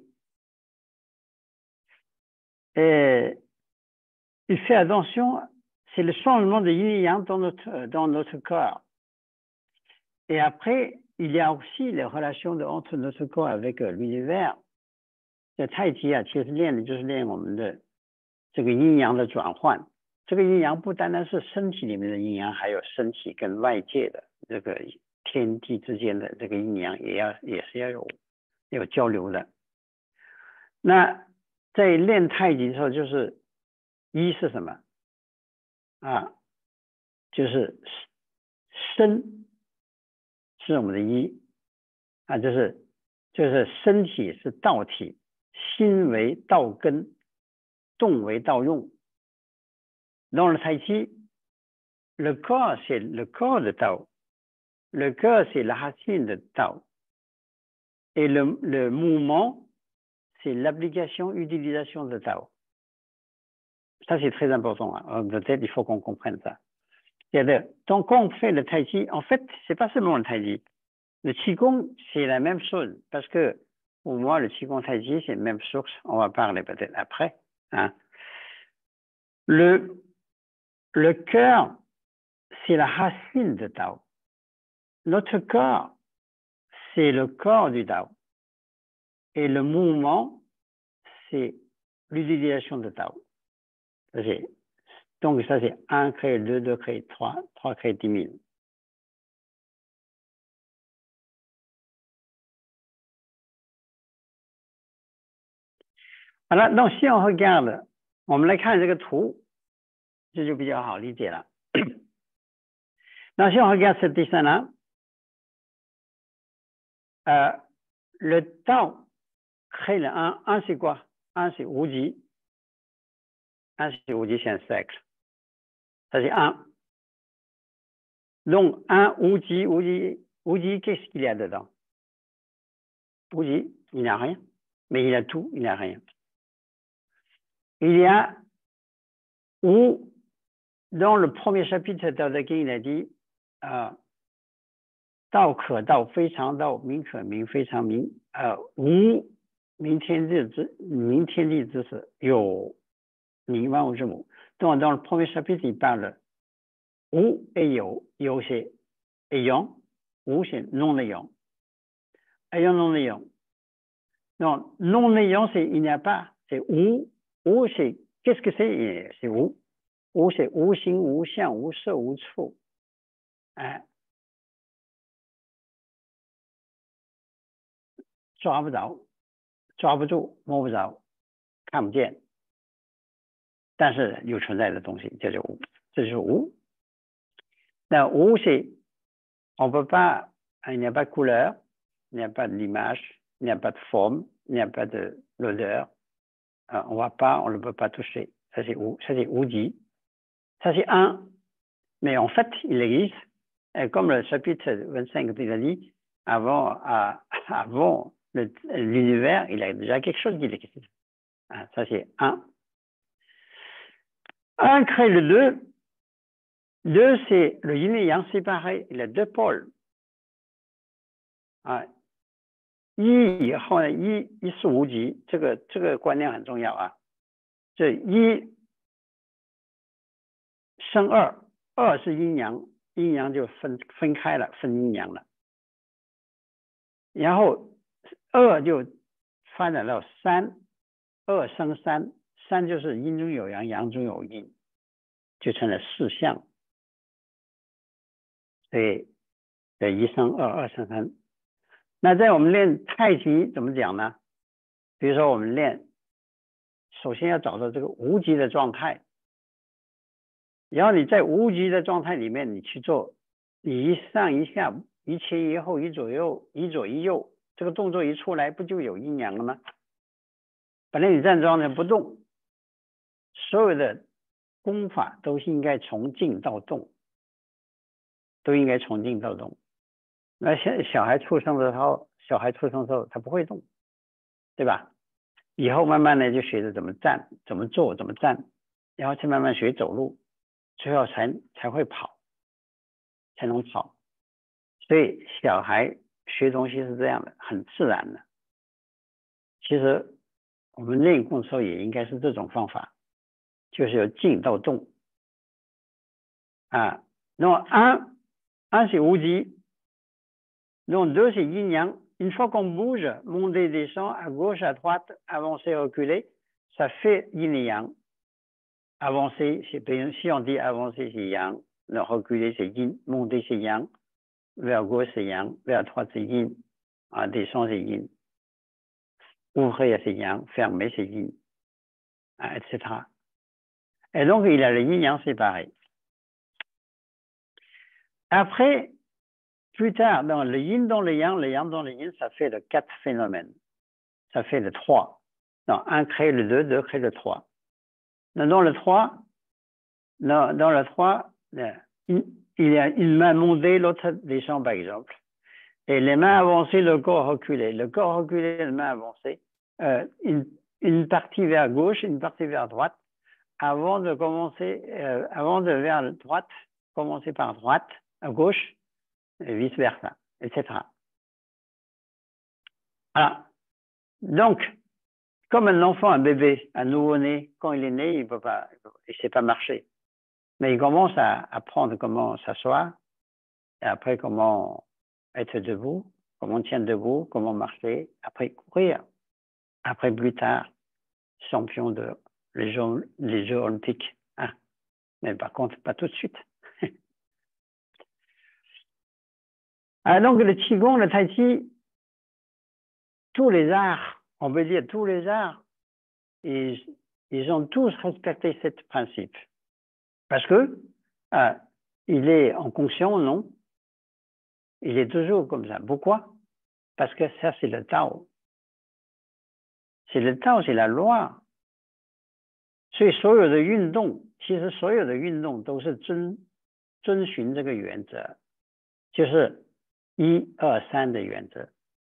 il, il fait attention, c'est le changement de yin et yang dans notre, dans notre corps. Et après, il y a aussi les relations de, entre notre corps avec l'univers.这太极啊，其实练的就是练我们的这个阴阳的转换。这个阴阳不单单是身体里面的阴阳，还有身体跟外界的这个天地之间的这个阴阳，也要也是要有有交流的。那在练太极的时候，就是一是什么啊？就是身是我们的一啊，就是就是身体是道体。心为道根，动为道用。Dans le Tai Chi, le corps, c'est le corps de Tao. Le cœur, c'est la racine de Tao. Et le, le mouvement, c'est l'application, utilisation de Tao. Ça, c'est très important. Hein. Peut-être il faut qu'on comprenne ça. C'est-à-dire, tant qu'on fait le Tai Chi, en fait, c'est pas seulement le Tai Chi. Le Qigong, c'est la même chose. Parce que pour moi, le Qigong Tai Chi, c'est la même source. On va parler peut-être après. Hein. Le, le cœur, c'est la racine de Tao. Notre corps, c'est le corps du Tao. Et le mouvement, c'est l'utilisation de Tao. Donc ça, c'est un crée deux, deux crée trois, trois crée dix mille. 好了，那si on regarde，我们来看这个图，这就比较好理解了。那si on regarde ce dessin-là, euh, le temps crée le un. un c'est quoi? un c'est Wuji. un c'est Wuji, c'est un cercle. Ça c'est un. Donc un Wuji, Wuji, Wuji, qu'est-ce qu'il y a dedans? Wuji, il n'a rien. Mais il a tout, il n'a rien. Il y a où, dans le premier chapitre, Tao Te Ching, il a dit euh, Dao ke dao, fei chang dao, ming ke ming, fei chang ming, euh, wu, ming tian di zi, ming tian di zi si, yo, ming wan wu zhi mu. Donc, dans le premier chapitre, il parle wu et yo, yo c'est ayant, wu c'est non ayant. Ayant, non ayant. Non, non ayant, c'est il n'y a pas, c'est wu. Wu c'est, qu'est-ce que c'est? C'est wu. Wu c'est wu xing, wu xiang, wu se, wu cu. Hein? 抓不着，抓不住，摸不着，看不见，但是有存在的东西，这就无，这就是无。那无c'est, on peut pas, il n'y a pas de couleur, il n'y a pas de l'image, il n'y a pas de forme, il n'y a pas de l'odeur, on voit pas, on ne peut pas toucher. Ça c'est où, ça c'est Wuji. Ça c'est un, mais en fait il existe, et comme le chapitre vingt-cinq il a dit, avant, à, avant l'univers, il y a déjà quelque chose qui existe. Ah, ça c'est un. Un crée le deux. Deux, c'est le yin et yang séparé, il y a deux pôles. Ah, 一以后呢，一一是无极，这个这个观念很重要啊。这一生二，二是阴阳，阴阳就分分开了，分阴阳了。然后二就发展到三，二生三，三就是阴中有阳，阳中有阴，就成了四象。所以这一生二，二生三。那在我们练太极怎么讲呢？比如说我们练，首先要找到这个无极的状态，然后你在无极的状态里面，你去做，你一上一下，一前一后，一左右，一左一右，这个动作一出来，不就有阴阳了吗？本来你站桩呢不动，所有的功法都应该从静到动，都应该从静到动。那小小孩出生的时候，小孩出生的时候他不会动，对吧？以后慢慢的就学着怎么站，怎么坐，怎么站，然后去慢慢学走路，最后才才会跑，才能跑。所以小孩学东西是这样的，很自然的。其实我们练功的时候也应该是这种方法，就是由静到动。啊，那么un, un c'est Wuji, donc deux c'est yin yang. Une fois qu'on bouge, monter, descendre, à gauche, à droite, avancer, reculer, ça fait yin et yang. Avancer, c'est, si on dit avancer, c'est yang, le reculer, c'est yin, monter, c'est yang, vers gauche, c'est yang, vers droite, c'est yin, à descendre, c'est yin, ouvrir, c'est yang, fermer, c'est yin, et cetera. Et donc, il a le yin-yang séparé. Après, plus tard, dans le yin dans le yang, le yang dans le yin, ça fait le quatre phénomènes. Ça fait le trois. Non, un crée le deux, deux crée le trois. Dans le trois, dans, dans le trois, il y a une main montée, l'autre descend par exemple. Et les mains avancées, le corps reculé. Le corps reculé, les mains avancées. Euh, une, une partie vers gauche, une partie vers droite. Avant de commencer, euh, avant de vers droite, commencer par droite, à gauche, et vice versa, et cetera. Voilà. Donc, comme un enfant, un bébé, un nouveau-né, quand il est né, il peut pas, il sait pas marcher. Mais il commence à apprendre comment s'asseoir, et après comment être debout, comment tient debout, comment marcher, après courir. Après, plus tard, champion de les Jeux, les Jeux olympiques. Hein. Mais par contre, pas tout de suite. Ah, donc, le Qigong, le Tai Chi, tous les arts, on peut dire tous les arts, ils, ils ont tous respecté ce principe. Parce que euh, il est en conscient, non? Il est toujours comme ça. Pourquoi? Parce que ça, c'est le Tao. C'est le Tao，c'est la loi。所以所有的运动，其实所有的运动都是遵遵循这个原则，就是一二三的原则。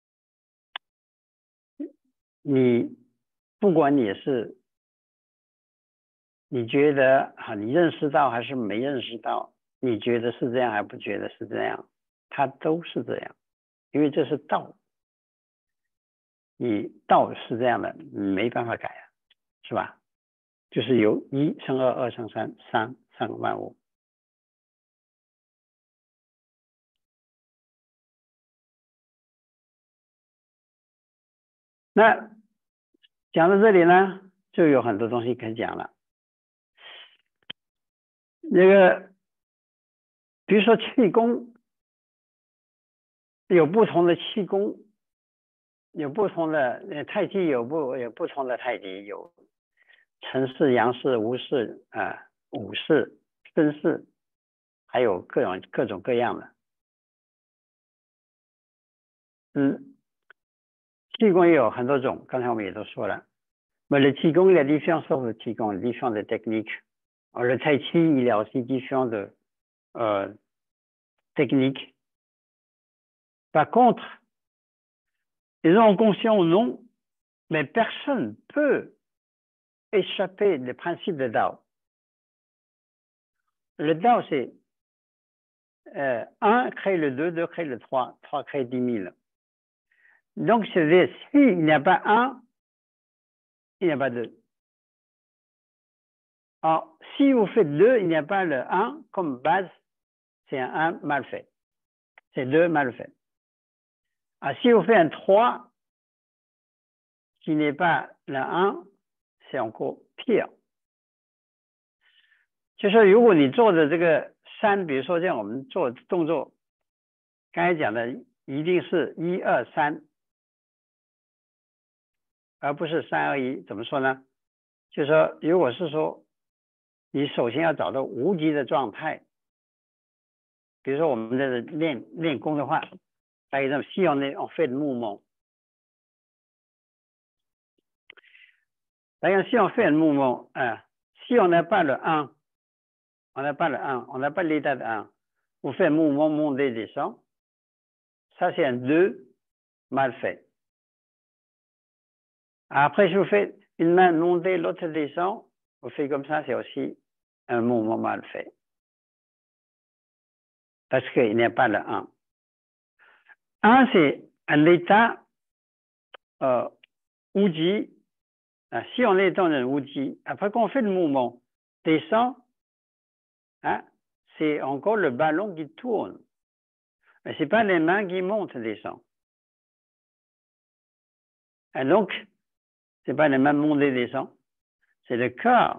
你不管你是你觉得啊，你认识到还是没认识到，你觉得是这样还不觉得是这样，它都是这样，因为这是道。你道是这样的，你没办法改啊，是吧？就是由一生二，二生三，三生万物。那讲到这里呢，就有很多东西可以讲了。那个，比如说气功，有不同的气功，有不同的呃太极有不有不同的太极，有辰式、阳式、无式啊、武式、孙式，还有各种各种各样的。嗯，气功也有很多种，刚才我们也都说了。Mais le qigong, il y a différentes sortes de qigong, différentes techniques. Alors, le tai chi, il y a aussi différentes euh, techniques. Par contre, ils ont conscience ou non, mais personne ne peut échapper des principes de Dao. Le Dao, c'est euh, un crée le deux, deux crée le trois, trois crée dix mille. Donc, c'est s'il n'y a pas un, il n'y a pas deux. Alors, si vous faites deux, il n'y a pas le un comme base, c'est un un mal fait. C'est deux mal fait. Alors, si vous faites un trois, qui n'est pas le un, c'est encore pire. 就是如果你做的这个三，比如说像我们做动作，刚才讲的一定是一二三，而不是三二一。怎么说呢？就是说，如果是说你首先要找到无极的状态，比如说我们的练练功的话，par exemple, si on est on fait le mouvement, par exemple, si on fait le mouvement un, si on n'a pas le un, on n'a pas le un, on n'a pas l'état de un, on fait un mouvement monter descend, ça c'est un deux mal fait. Après, si vous faites une main monter, l'autre descend, vous faites comme ça, c'est aussi un mouvement mal fait. Parce qu'il n'y a pas le un. un, c'est un état euh, Uji. Si on est dans un Uji, après qu'on fait le mouvement, descend, hein, c'est encore le ballon qui tourne. Mais ce n'est pas les mains qui montent et descendent. Et donc, ce n'est pas les mains montent et descendent, c'est le corps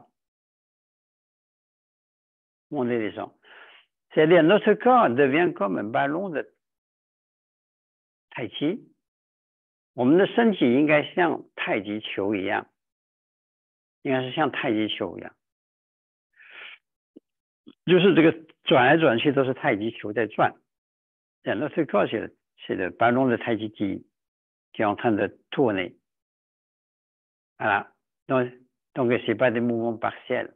monte et descend. C'est-à-dire notre corps devient comme un ballon de tai chi. 我们的身体应该像太极球一样，应该是像太极球一样，就是这个转来转去都是太极球在转。Notre corps, c'est le ballon de tai chi qui, qui est en train de tourner. Voilà. Donc, donc ce n'est pas des mouvements partiels.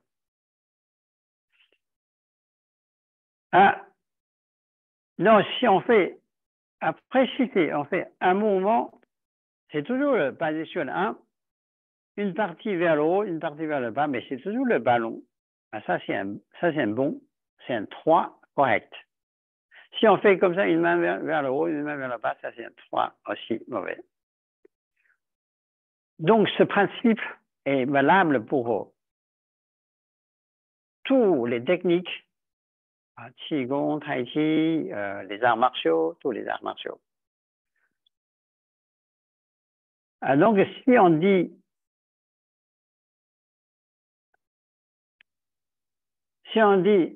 Ah, non, si on fait, après, si on fait un mouvement, c'est toujours basé sur le un, une partie vers le haut, une partie vers le bas, mais c'est toujours le ballon. Ah, ça, c'est un, ça, c'est un bon, c'est un trois correct. Si on fait comme ça, une main vers, vers le haut, une main vers le bas, ça, c'est un trois aussi mauvais. Donc, ce principe est valable pour toutes les techniques, Qigong, Tai Chi, euh, les arts martiaux, tous les arts martiaux. Ah, donc, si on dit, si on dit,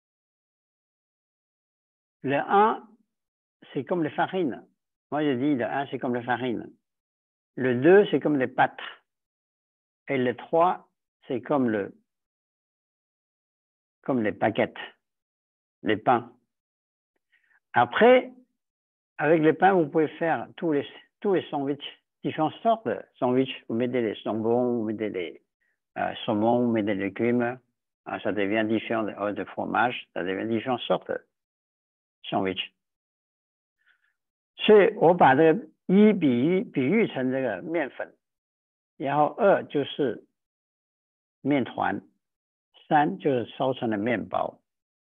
le un, c'est comme les farines. Moi, je dis, le un, c'est comme les farines. Le deux, c'est comme les pâtes. Et le trois, c'est comme le comme les baguettes, les pains. Après, avec les pains, vous pouvez faire tous les tous les sandwichs, différentes sortes de sandwichs. Vous mettez les jambons, vous mettez les euh, saumons, vous mettez des légumes. Ah, ça devient différent de, de fromage, ça devient différentes sortes的 sandwich。所以我把这个一比喻比喻成这个面粉，然后二就是面团，三就是烧成的面包。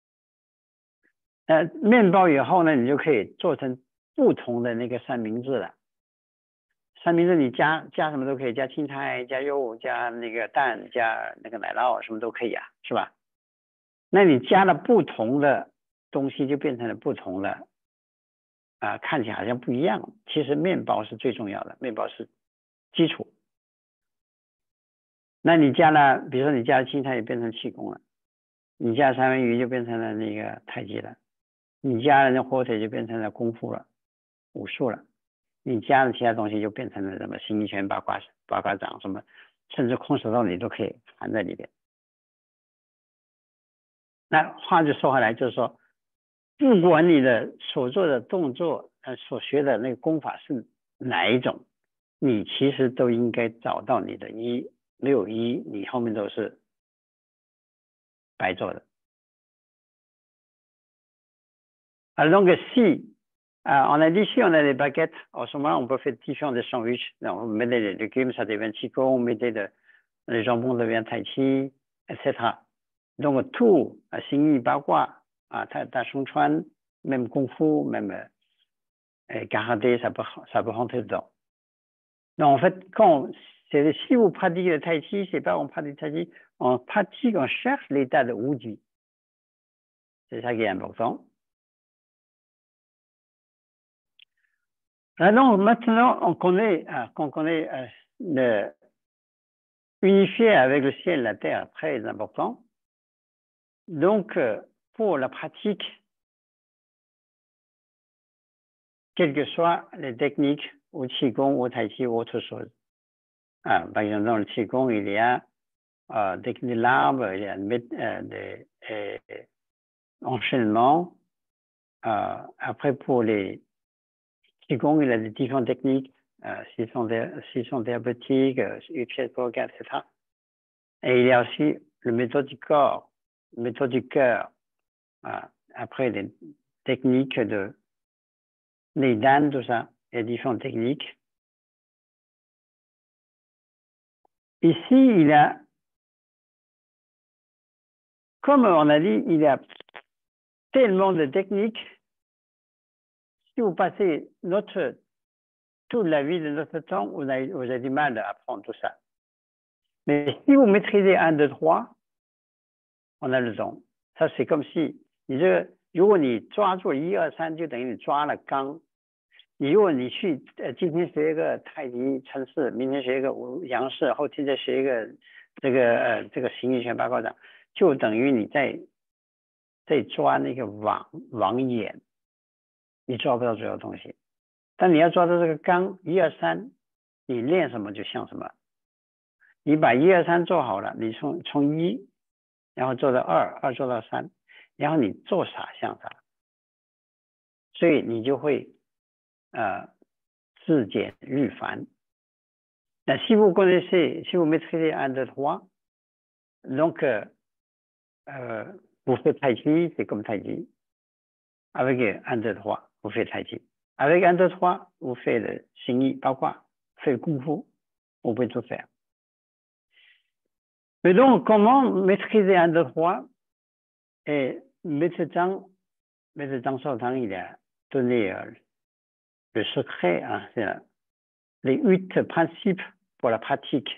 呃，面包以后呢，你就可以做成不同的那个三明治了。三明治你加加什么都可以，加青菜、加肉、加那个蛋、加那个奶酪，什么都可以啊，是吧？那你加了不同的东西，就变成了不同的啊、呃，看起来好像不一样。其实面包是最重要的，面包是基础。那你加了，比如说你加了青菜，就变成气功了；你加三文鱼就变成了那个太极了；你加了那火腿就变成了功夫了、武术了；你加了其他东西就变成了什么形意拳、八卦八卦掌什么，甚至空手道你都可以含在里边。那话就说回来，就是说，不管你的所做的动作，呃，所学的那个功法是哪一种，你其实都应该找到你的一。没有一，你后面都是白做的。Alors donc si, euh, on a dit si on a des baguettes, en ce moment on peut faire différents des sandwichs. On met des légumes, ça devient qigong, on met des les jambons devient tai chi, et cetera. Donc tout, Xing Yi, Ba Gua, Ta Sheng Chuan, même Kung Fu, même euh, karaté, ça peut, ça peut rentrer dedans. Donc en fait, quand c'est si vous pratiquez le tai chi, c'est pas on pratique le tai chi, on pratique, on cherche l'état de Wuji. C'est ça qui est important. Alors maintenant, on connaît, on connaît euh, le unifié avec le ciel, la terre, très important. Donc, euh, pour la pratique, quelles que soient les techniques, ou qigong, ou tai chi, ou autre chose. Ah, par exemple, dans le qigong, il y a euh, des, des larves, il y a euh, des euh, enchaînements. Euh, après, pour les qigong, il y a des différentes techniques, euh, s'ils sont, s'ils sont thérapeutiques, euh, et cetera. Et il y a aussi le méthode du corps, le méthode du cœur. Euh, après, des techniques de les dan, tout ça, il y a différentes techniques. Ici, il y a, comme on a dit, il y a tellement de techniques. Si vous passez notre, toute la vie de notre temps, vous avez, vous avez du mal à apprendre tout ça. Mais si vous maîtrisez un, deux, trois, on a le temps. Ça, c'est comme si, 你这如果你抓住一二三，就等于你抓了纲。你如果你去呃今天学一个太极陈式，明天学一个五阳式，后天再学一个这个呃这个形意拳八卦掌，就等于你在在抓那个网网眼，你抓不到所有东西。但你要抓到这个纲一二三，你练什么就像什么。你把一二三做好了，你从从一，然后做到二，二做到三，然后你做啥像啥，所以你就会。Euh, 自简愈繁. Si vous connaissez, si vous maîtrisez un, deux, trois, donc euh, euh, vous faites tai chi, c'est comme tai chi. Avec un, deux, trois, vous faites tai chi. Avec un, deux, trois, vous faites le xing yi, ba gua, vous faites le kung fu, vous pouvez tout faire. Mais donc, comment maîtriser un, deux, trois? Et Maître Zhang, Maître Zhang Shaotang, il a donné euh, le secret, hein, c'est les huit principes pour la pratique.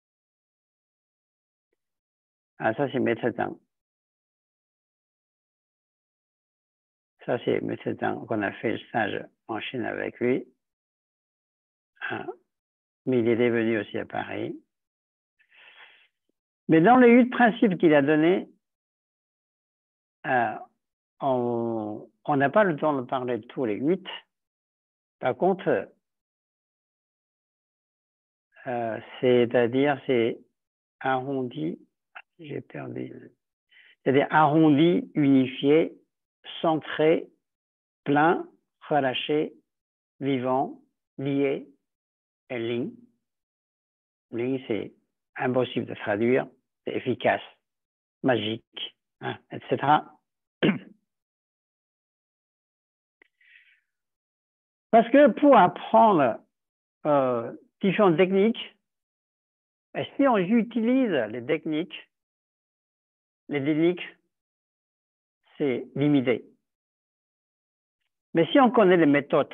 Ah, ça, c'est Maître Zhang. Ça, c'est Maître Zhang qu'on a fait le stage en Chine avec lui. Ah, mais il est venu aussi à Paris. Mais dans les huit principes qu'il a donnés, euh, on n'a pas le temps de parler de tous les huit. Par contre, euh, c'est-à-dire, c'est arrondi, j'ai perdu, c'est-à-dire arrondi, unifié, centré, plein, relâché, vivant, lié, et ligne. Ligne, c'est impossible de traduire, c'est efficace, magique, hein, et cetera. Parce que pour apprendre euh, différentes techniques, et si on utilise les techniques, les techniques, c'est limité. Mais si on connaît les méthodes,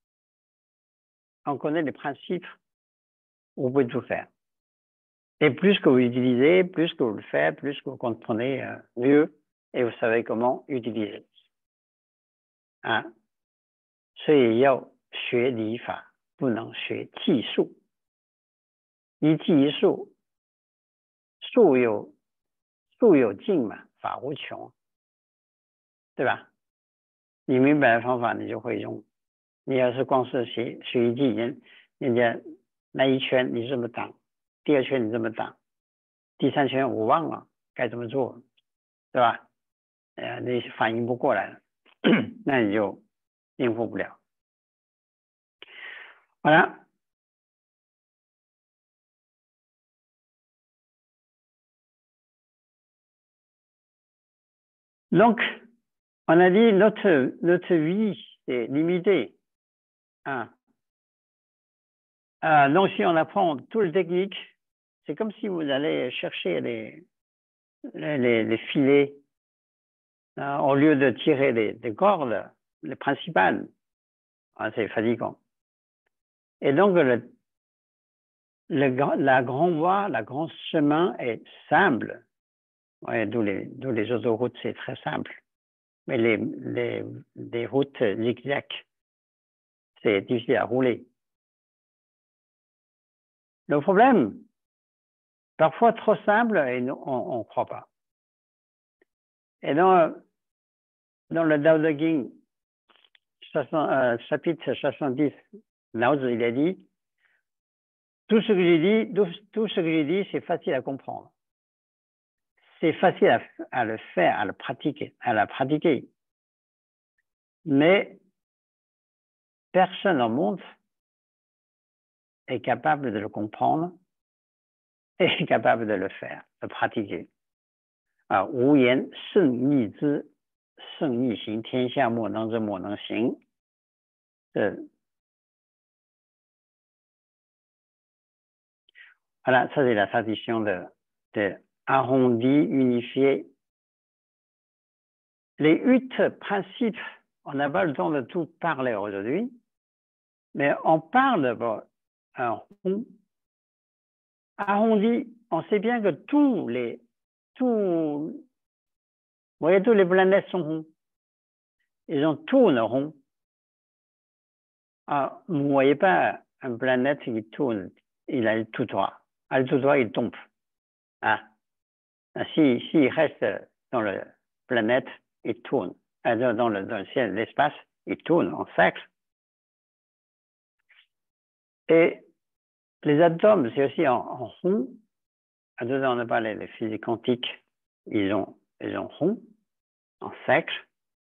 on connaît les principes, vous pouvez tout faire. Et plus que vous utilisez, plus que vous le faites, plus que vous comprenez euh, mieux et vous savez comment utiliser. Hein? 所以要学理法，不能学技术。一技一术，术有术有尽嘛，法无穷，对吧？你明白的方法，你就会用。你要是光是学学一技，人人家那一圈你这么挡，第二圈你这么挡，第三圈我忘了该怎么做，对吧？呃，你反应不过来了，那你就应付不了。好了。Donc, on a dit notre, notre vie est limitée. Hein. Euh, donc, si on apprend toutes les techniques, c'est comme si vous allez chercher les, les, les filets hein, au lieu de tirer des, des cordes, les principales. Hein, c'est fatigant. Et donc, le, le, la grande voie, la grand chemin est simple. Ouais, d'où les, d'où les autoroutes, c'est très simple. Mais les, les, les routes zigzag, c'est difficile à rouler. Le problème, parfois trop simple et on ne croit pas. Et dans, dans le Tao Te Ching, euh, chapitre soixante-dix, Lao Tzu, il a dit, tout ce que j'ai dit, tout, tout ce que j'ai dit, c'est facile à comprendre. C'est facile à, à le faire, à le pratiquer, à la pratiquer. Mais personne au monde est capable de le comprendre et est capable de le faire, de pratiquer. Ah, 无言胜义之，胜义行，天下莫能之，莫能行。Euh, voilà, ça c'est la tradition de, de arrondi, unifié. Les huit principes, on n'a pas le temps de tout parler aujourd'hui, mais on parle bon, un rond. Arrondi, on sait bien que tous les, tous, vous voyez, tous les planètes sont ronds. Ils ont tournent rond. Ah, vous ne voyez pas une planète qui tourne, il a tout droit. À tout droit, il tombe. Ah. Si, si il reste dans la planète, il tourne. Dans le, dans le ciel, l'espace, il tourne en cercle. Et les atomes, c'est aussi en, en rond. Dedans, on a parlé des physiques quantiques. Ils ont, ils ont rond, en cercle.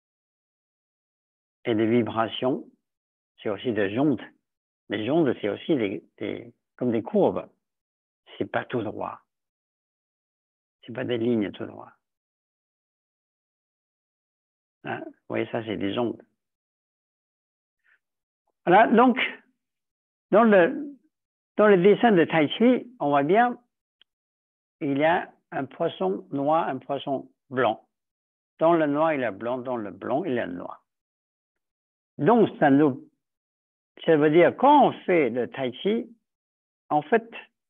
Et des vibrations, c'est aussi des ondes. Les ondes, c'est aussi des, des, comme des courbes. C'est pas tout droit. C'est pas des lignes tout droit. Hein? Vous voyez, ça, c'est des ondes. Voilà, donc, dans le, dans le dessin de Tai Chi, on voit bien, il y a un poisson noir, un poisson blanc. Dans le noir, il y a blanc, dans le blanc, il y a le noir. Donc, ça nous, ça veut dire, quand on fait le Tai Chi, en fait,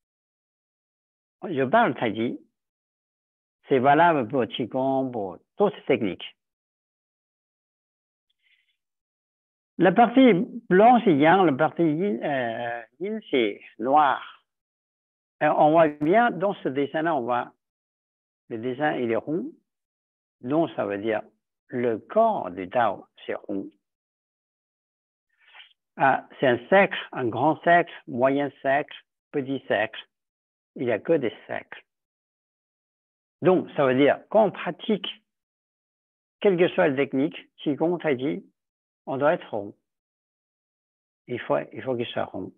je parle Tai Chi, c'est valable pour Qigong, pour toutes ces techniques. La partie blanc, c'est yang, la partie yin, euh, yin c'est noir. Alors, on voit bien, dans ce dessin-là, on voit, le dessin, il est rond. Donc, ça veut dire, le corps du Tao, c'est rond. Ah, c'est un cercle, un grand cercle, moyen cercle, petit cercle. Il n'y a que des cercles. Donc, ça veut dire, quand on pratique, quelle que soit la technique, Qigong, Tai Chi, on doit être rond. Il faut, il faut qu'il soit rond.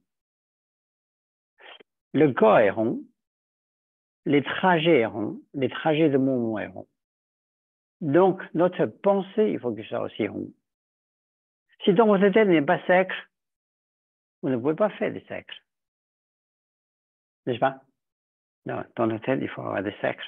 Le corps est rond. Les trajets sont ronds. Les trajets de mouvement sont ronds. Donc, notre pensée, il faut qu'il soit aussi rond. Si dans votre tête n'est pas cercle, vous ne pouvez pas faire des cercles. N'est-ce pas? Non, dans notre tête, il faut avoir des cercles.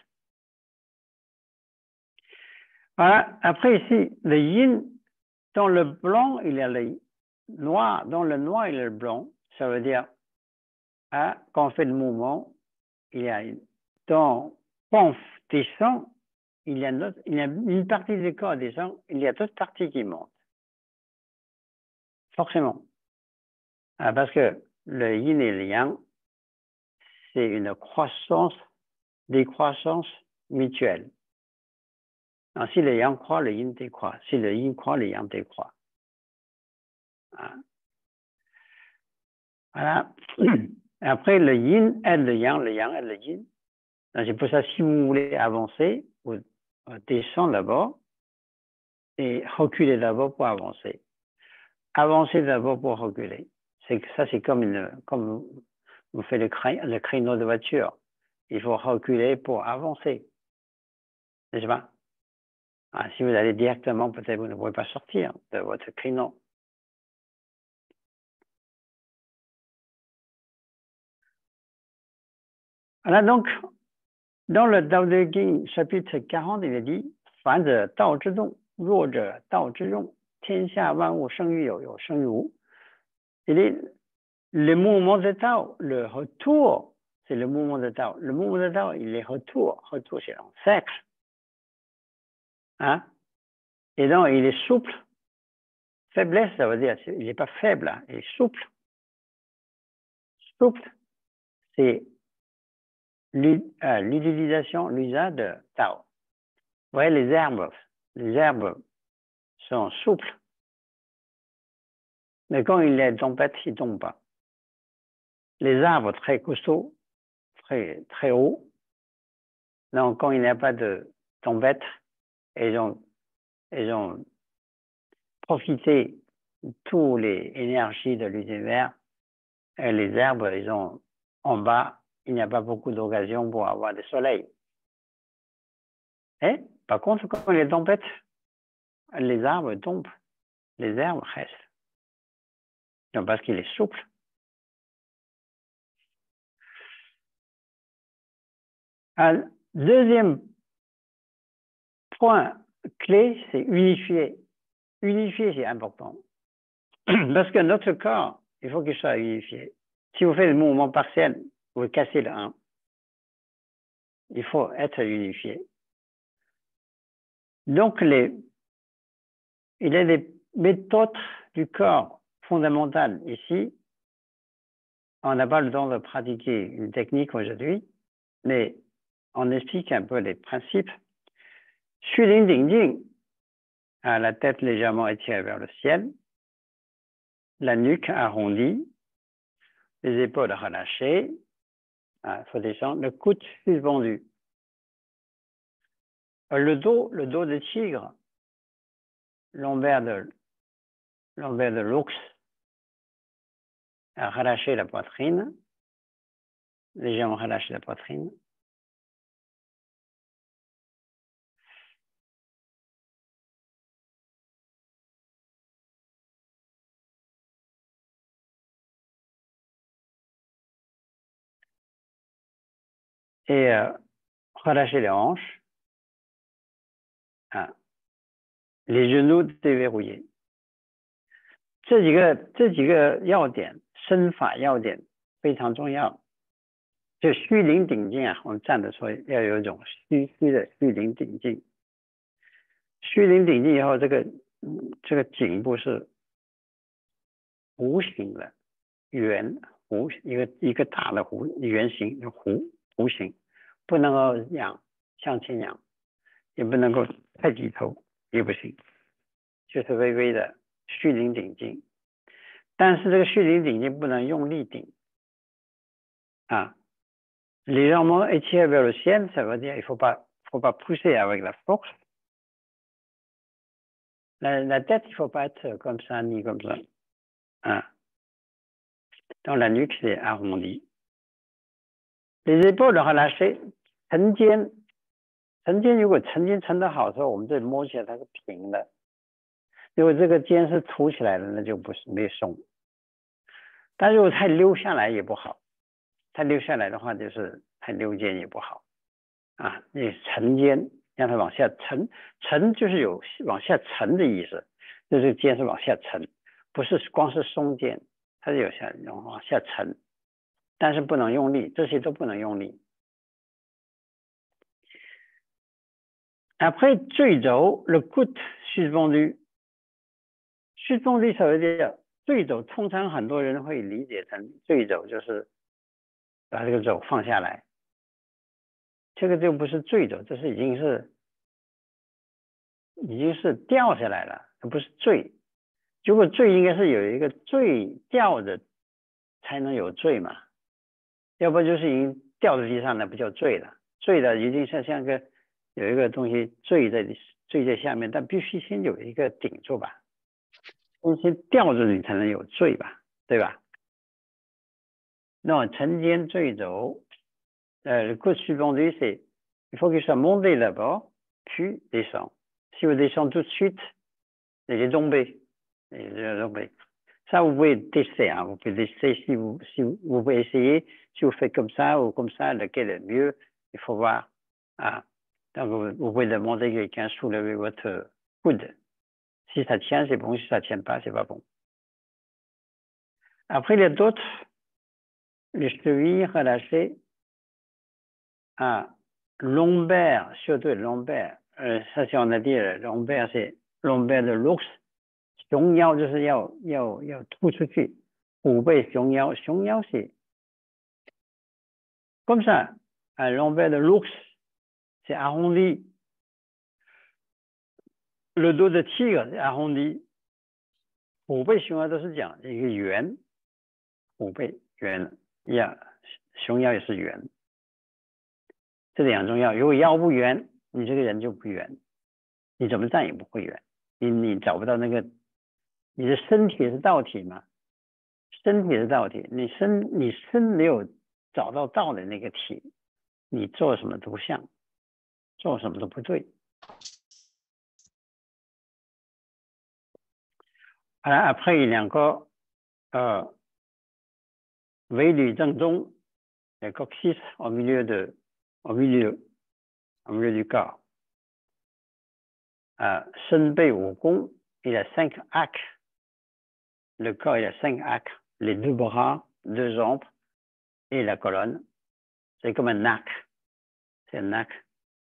Voilà. Après, ici, le yin, dans le blanc, il y a le noir. Dans le noir, il y a le blanc. Ça veut dire, hein, quand on fait le mouvement, il y a une, dans, quand on descend, il y a, notre, il y a une partie du corps descend, il y a d'autres parties qui montent. Forcément. Ah, parce que le yin et le yang, c'est une croissance, décroissance mutuelle. Alors, si le yang croît, le yin décroît. Si le yin croît, le yang décroît. Ah. Voilà. Après, le yin aide le yang, le yang aide le yin. C'est pour ça, si vous voulez avancer, vous descendez d'abord et reculez d'abord pour avancer. Avancez d'abord pour reculer. C'est que ça, c'est comme une, comme vous faites le, cr le créneau de voiture. Il faut reculer pour avancer. N'est-ce pas? Ah, si vous allez directement, peut-être vous ne pouvez pas sortir de votre créneau. Voilà donc, dans le Dao De Jing, chapitre quarante, il est dit, Fan zhe dao zhi dong, ruo zhe dao zhi yong, tian xia wan wu sheng yu you, you sheng yu wu. Il est le mouvement de Tao, le retour, c'est le mouvement de Tao. Le mouvement de Tao, il est retour. Retour, c'est un cercle. Hein? Et donc, il est souple. Faiblesse, ça veut dire, il n'est pas faible, hein, il est souple. Souple, c'est l'utilisation, l'usage de Tao. Vous voyez, les herbes, les herbes sont souples. Mais quand il est tempête, ils ne tombent pas. Les arbres très costauds, très, très hauts, donc quand il n'y a pas de tempête, ils ont, ils ont profité de toutes les énergies de l'univers, et les herbes, ils ont en bas, il n'y a pas beaucoup d'occasion pour avoir du soleil. Et par contre, quand il y a tempête, les arbres tombent, les herbes restent. Donc, parce qu'il est souple. Un deuxième point clé, c'est unifier. Unifier, c'est important. Parce que notre corps, il faut qu'il soit unifié. Si vous faites le mouvement partiel, vous cassez le un. Il faut être unifié. Donc, les, il y a des méthodes du corps fondamentales ici. On n'a pas le temps de pratiquer une technique aujourd'hui, mais on explique un peu les principes. Xu Ling Ding Jing, à la tête légèrement étirée vers le ciel, la nuque arrondie, les épaules relâchées, il faut descendre, le coude suspendu. Le dos, le dos de tigre, l'envers de l'envers de l'ours, relâcher la poitrine, légèrement relâcher la poitrine. Et euh, relâcher les hanches, ah. Les genoux déverrouillés. 这几个这几个要点，身法要点非常重要。就虚灵顶劲啊，我们站着说要有一种虚虚的虚灵顶劲。虚灵顶劲以后，这个这个颈部是弧形的，圆弧一个一个大的弧圆形弧弧形，不能够仰向前仰，也不能够太低头，也不行，就是微微的虚灵顶劲。但是这个虚灵顶劲不能用力顶啊。Légèrement étiré vers le ciel, ça veut dire qu'il ne faut pas faut pas pousser avec la force. La, la tête, il faut pas être comme ça ni comme ça. Hein. Dans la nuque, c'est arrondi. Les épaules relâchées, 沉肩，沉肩如果沉肩沉得好的时候，我们这里摸起来它是平的。如果这个肩是凸起来的，那就不是没松。但如果太溜下来也不好，太溜下来的话就是太溜肩也不好。啊，你沉肩让它往下沉，沉就是有往下沉的意思，就这个肩是往下沉，不是光是松肩，它是有下往下沉，但是不能用力，这些都不能用力。Après, 坠肘 le coude suspendu. suspendu ça veut dire 坠肘，通常很多人会理解成坠肘就是把这个肘放下来。这个就不是坠肘，这是已经是已经是掉下来了，而不是坠。如果坠应该是有一个坠掉的才能有坠嘛，要不就是已经掉在地上了，不叫坠了。坠的一定是像个有一个东西坠在坠在下面，但必须先有一个顶住吧，先吊着你才能有坠吧，对吧？那沉肩坠肘。Euh, le coude suspendu, c'est il faut qu'il soit monté d'abord, puis descend. Si vous descendez tout de suite, il est tombé. Il est tombé. Ça, vous pouvez tester. Hein. Vous pouvez tester si vous, si vous, vous pouvez essayer. Si vous faites comme ça ou comme ça, lequel est le mieux, il faut voir. Ah. Donc, vous, vous pouvez demander à quelqu'un de soulever votre coude. Si ça tient, c'est bon. Si ça ne tient pas, c'est pas bon. Après, il y a d'autres. Les chevilles relâchées. Ah, lombaire, surtout lombaire, euh, ça c'est on a dit lombaire, c'est lombaire de l'ours, 熊腰就是要要要突出去，虎背熊腰，熊腰是 comme ça, un lombaire de l'ours, c'est arrondi, le dos de tigre c'est arrondi, 虎背熊腰都是讲一个圆，虎背圆，呀，熊腰也是圆。这两种腰，如果腰不圆，你这个人就不圆，你怎么站也不会圆，你你找不到那个，你的身体是道体嘛，身体是道体，你身你身没有找到道的那个体，你做什么都不像，做什么都不对。好了 ，après 两个呃，尾闾正中 le coccyx au milieu de au milieu, au milieu du corps. Euh, 身背五宫 il a cinq arcs. Le corps il a cinq arcs. Les deux bras, deux jambes et la colonne. C'est comme un arc. C'est un arc.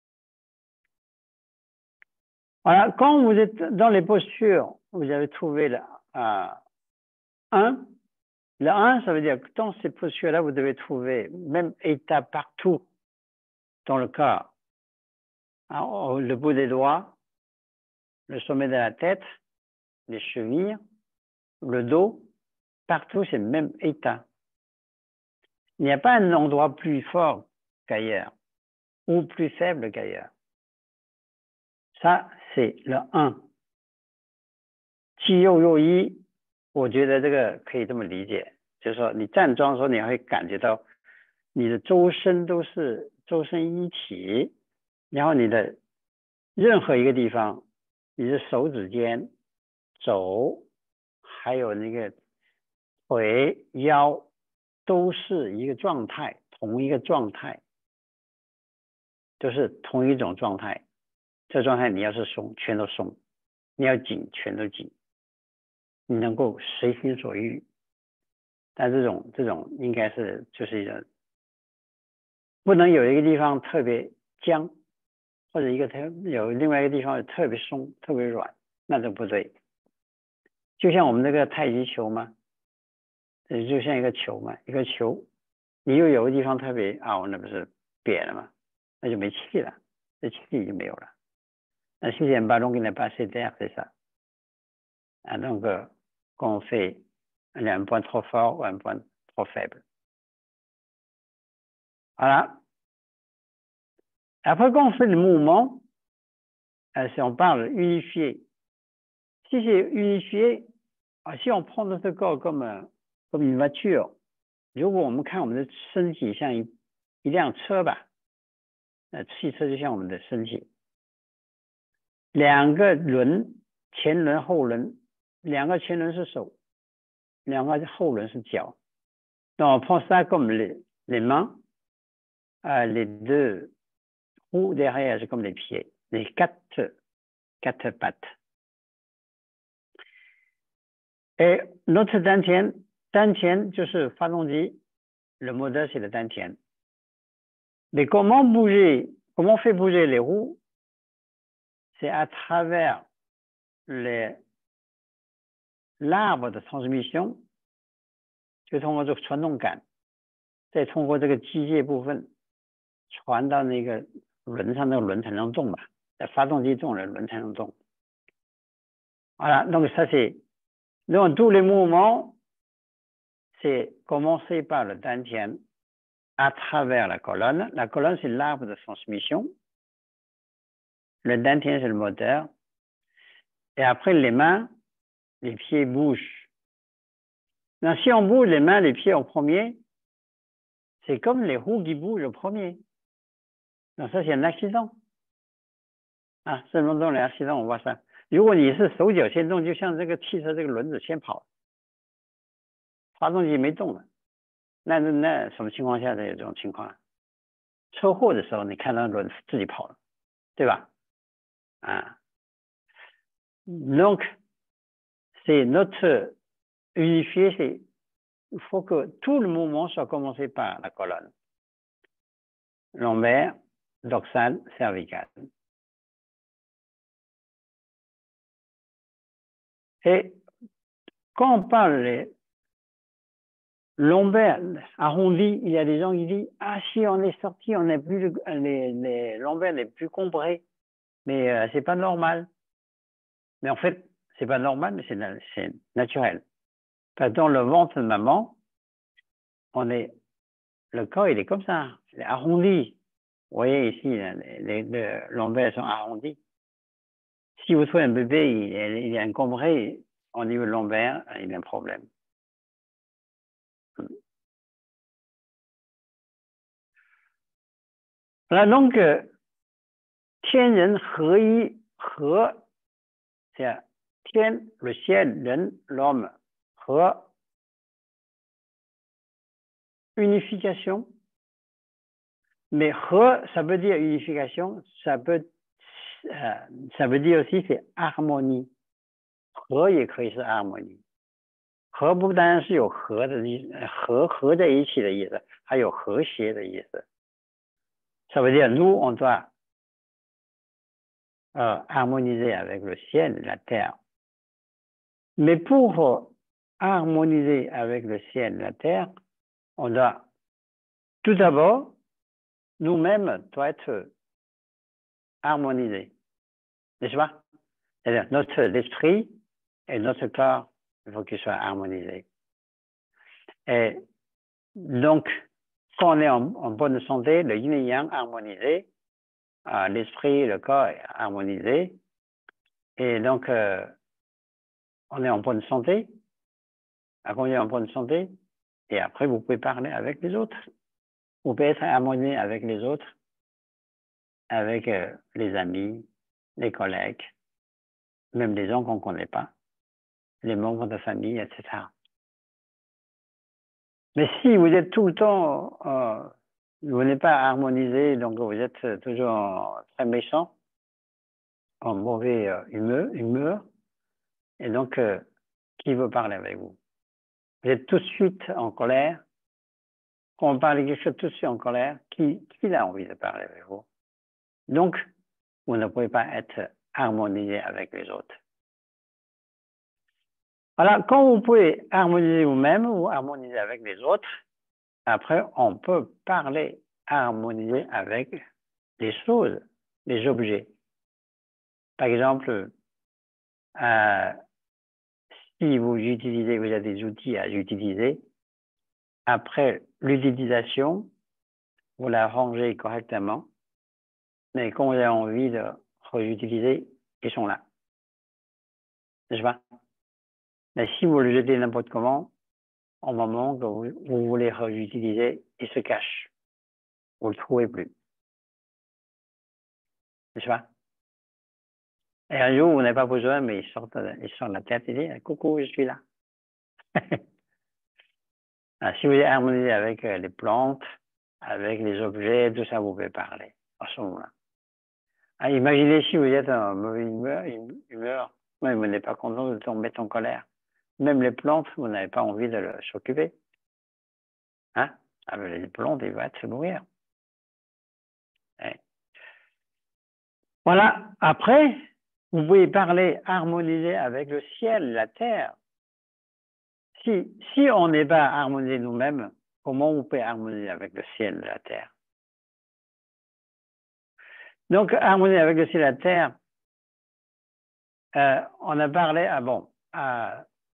Voilà, quand vous êtes dans les postures, vous avez trouvé le euh, un. Le un, ça veut dire que dans ces postures-là, vous devez trouver même état partout dans le corps. Alors, le bout des doigts, le sommet de la tête, les chevilles, le dos, partout c'est le même état. Il n'y a pas un endroit plus fort qu'ailleurs ou plus faible qu'ailleurs. Ça, c'est le un. 气右右一，我觉得这个可以这么理解，就是说你站桩的时候，你会感觉到你的周身都是周身一体，然后你的任何一个地方，你的手指尖、肘，还有那个腿、腰，都是一个状态，同一个状态，都是同一种状态。这状态你要是松，全都松；你要紧，全都紧。你能够随心所欲，但这种这种应该是就是一种，不能有一个地方特别僵，或者一个特有另外一个地方特别松、特别软，那就不对。就像我们这个太极球嘛，就像一个球嘛，一个球，你又有个地方特别凹，那不是瘪了吗？那就没气了，这气已经没有了。那si c'est un ballon qui n'est pas assez d'air, c'est ça. Ah, donc, euh, quand on fait un point trop fort ou un point trop faible. Voilà. Après, quand on fait le mouvement, si on parle unifié, si c'est unifié, si on prend notre corps comme, comme une voiture, 如果我们看我们的身体像一一辆车吧，那汽车就像我们的身体，两个轮，前轮后轮，两个前轮是手，两个后轮是脚。Donc on prend ça comme les, les mains, euh, les deux roues derrière c'est comme les pieds, les quatre, quatre pattes. Et notre dantian, dantian 就是发动机， le moteur c'est le dantian. Mais comment bouger, comment on fait bouger les roues? C'est à travers les, l'arbre de transmission, 就通过这个传动杆，再通过这个机械部分传到那个轮上，那个轮才能动嘛，发动机动了，轮才能动。Voilà, donc ça c'est, donc tous les mouvements, c'est commencer par le dantian à travers la colonne. La colonne c'est l'arbre de transmission, le dantian c'est le moteur, et après les mains, les pieds bougent. Donc, si on bouge les mains, les pieds en premier, c'est comme les roues qui bougent au premier. Donc ça c'est un accident. Ah, seulement dans les accidents on voit ça. 如果你是手脚先动，就像这个汽车这个轮子先跑，发动机没动了，那那那什么情况下才有这种情况？车祸的时候你看到轮子自己跑了，对吧？啊 ，donc c'est notre unifié, c'est il faut que tout le mouvement soit commencé par la colonne lombaire, dorsale, cervicale. Et quand on parle les lombaires arrondis, il y a des gens qui disent ah si on est sorti, on n'est plus les, les lombaires les plus combrés, mais euh, c'est pas normal. Mais en fait, c'est pas normal, mais c'est naturel. Parce que dans le ventre de maman, on est le corps il est comme ça, il est arrondi. Vous voyez ici, les, les, les lombaires sont arrondis. Si vous trouvez un bébé, il est, il est encombré au niveau lombaire, il y a un problème. Voilà donc, 天人合一，合 c'est 天 le ciel, 人 l'homme, 合 unification. Mais re, ça veut dire unification, ça peut, euh, ça veut dire aussi c'est harmonie. Re 也可以是 harmonie. 和不单是有和的意思，和合在一起的意思，还有和谐的意思。Ça veut dire nous on doit euh, harmoniser avec le ciel et la terre. Mais pour harmoniser avec le ciel et la terre, on doit tout d'abord nous-mêmes doit être harmonisés, n'est-ce pas? C'est-à-dire notre esprit et notre corps, il faut qu'ils soient harmonisés. Et donc, quand on est en, en bonne santé, le yin et yang harmonisé, euh, l'esprit, le corps est harmonisé, et donc euh, on est en bonne santé. Quand on est en bonne santé, et après vous pouvez parler avec les autres. Vous pouvez être harmonisé avec les autres, avec euh, les amis, les collègues, même les gens qu'on ne connaît pas, les membres de famille, et cetera. Mais si vous êtes tout le temps, euh, vous n'êtes pas harmonisé, donc vous êtes toujours très méchant, en mauvais euh, humeur, humeur, et donc euh, qui veut parler avec vous? Vous êtes tout de suite en colère. Quand on parle de quelque chose tout de suite en colère, qui, qui a envie de parler avec vous? Donc, vous ne pouvez pas être harmonisé avec les autres. Voilà, quand vous pouvez harmoniser vous-même ou harmoniser avec les autres, après, on peut parler, harmoniser avec les choses, les objets. Par exemple, euh, si vous utilisez, vous avez des outils à utiliser, après l'utilisation, vous la rangez correctement, mais quand vous avez envie de réutiliser, ils sont là. N'est-ce pas? Mais si vous le jetez n'importe comment, au moment que vous, vous voulez réutiliser, il se cache. Vous ne le trouvez plus. N'est-ce pas? Et un jour, vous n'avez pas besoin, mais il sort, il sort de la tête et dit « Coucou, je suis là. » Si vous êtes harmonisé avec les plantes, avec les objets, tout ça, vous pouvez parler à ce moment-là. Ah, imaginez si vous êtes en mauvaise humeur, humeur mais vous n'êtes pas content de tomber en colère. Même les plantes, vous n'avez pas envie de s'occuper. Hein? Avec les plantes, ils vont se mourir. Ouais. Voilà. Après, vous pouvez parler, harmoniser avec le ciel, la terre. Si, si on n'est pas harmonisé nous-mêmes, comment vous pouvez harmoniser avec le ciel, la terre? Donc, harmoniser avec le ciel, la terre, euh, on a parlé, ah bon, euh,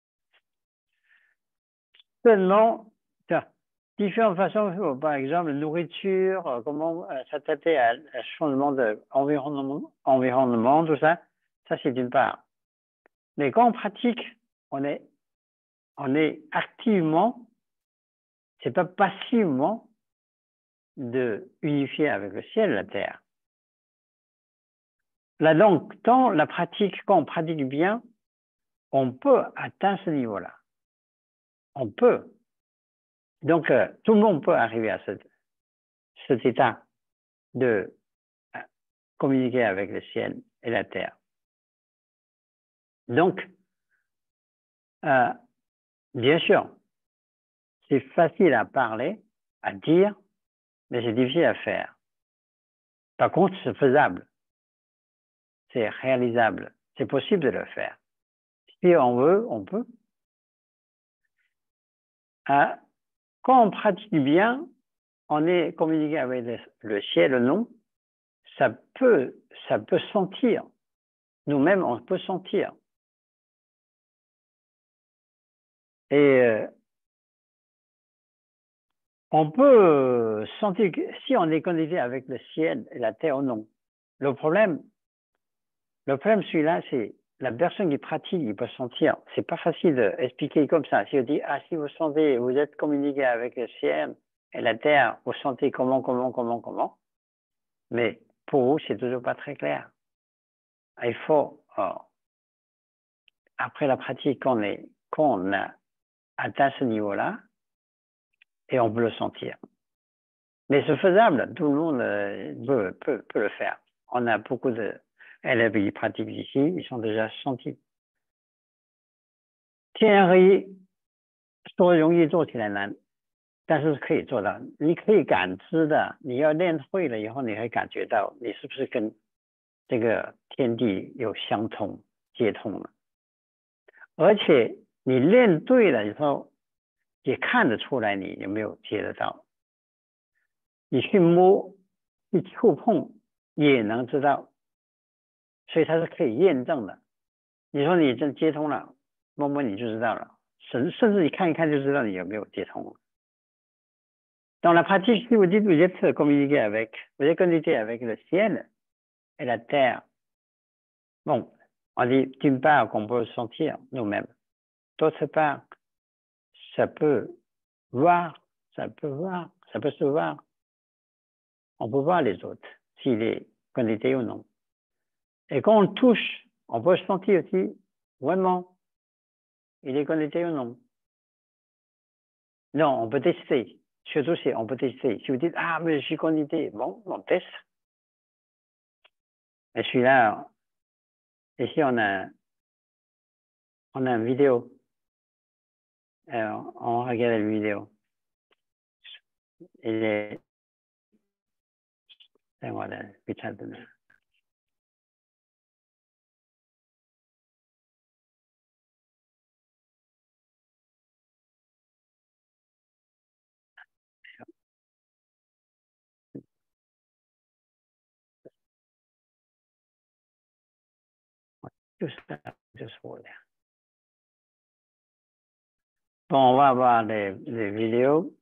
seulement, différentes façons, par exemple, nourriture, comment s'adapter à un changement d'environnement, environnement, tout ça, ça c'est d'une part. Mais quand on pratique, on est, on est activement, c'est pas passivement de unifier avec le ciel, la terre. Là donc, dans la pratique, quand on pratique bien, on peut atteindre ce niveau-là. On peut. Donc, euh, tout le monde peut arriver à cet, cet état de euh, communiquer avec le ciel et la terre. Donc, euh, bien sûr, c'est facile à parler, à dire, mais c'est difficile à faire. Par contre, c'est faisable. C'est réalisable. C'est possible de le faire. Si on veut, on peut. Euh, quand on pratique bien, on est communiqué avec le, le ciel, le non, ça peut, ça peut sentir. Nous-mêmes, on peut sentir. Et euh, on peut sentir que si on est connecté avec le ciel et la terre ou non. Le problème, le problème celui-là, c'est la personne qui pratique, il peut sentir. C'est pas facile d'expliquer comme ça. Si on dit, ah, si vous sentez, vous êtes communiqué avec le ciel et la terre, vous sentez comment, comment, comment, comment. Mais pour vous, c'est toujours pas très clair. Il faut, oh, après la pratique, qu'on est, qu'on a atteint ce niveau-là, et on peut le sentir. Mais c'est faisable, tout le monde peut, peut, peut le faire. On a beaucoup d'élèves qui pratiquent ici, ils sont déjà sentis. 天黑说容易做起来难，但是可以做到。你可以感知的，你要练会了以后，你会感觉到你是不是跟这个天地有相通、接通了。而且你练对了以后，也看得出来你有没有接得到。你去摸、去触碰，也能知道。所以它是可以验证的。你说你真接通了，摸摸你就知道了，甚甚至你看一看就知道你有没有接通了。Dans la pratique, si vous dites vous êtes communiqué avec, vous êtes connecté avec le ciel et la terre, bon, on dit d'une part qu'on peut sentir nous-mêmes, d'autre part, ça peut voir, ça peut voir, ça peut se voir. On peut voir les autres, s'il est connecté ou non. Et quand on touche, on peut sentir aussi vraiment il est connecté ou non. Non, on peut tester. Surtout si on peut tester. Si vous dites, ah, mais je suis connecté, bon, on teste. Et celui-là, ici, on a, on a une vidéo. Alors, on regarde la vidéo. Il est, voilà, putain de merde. Tout ça, tout ça. Bon, on va avoir des, des vidéos.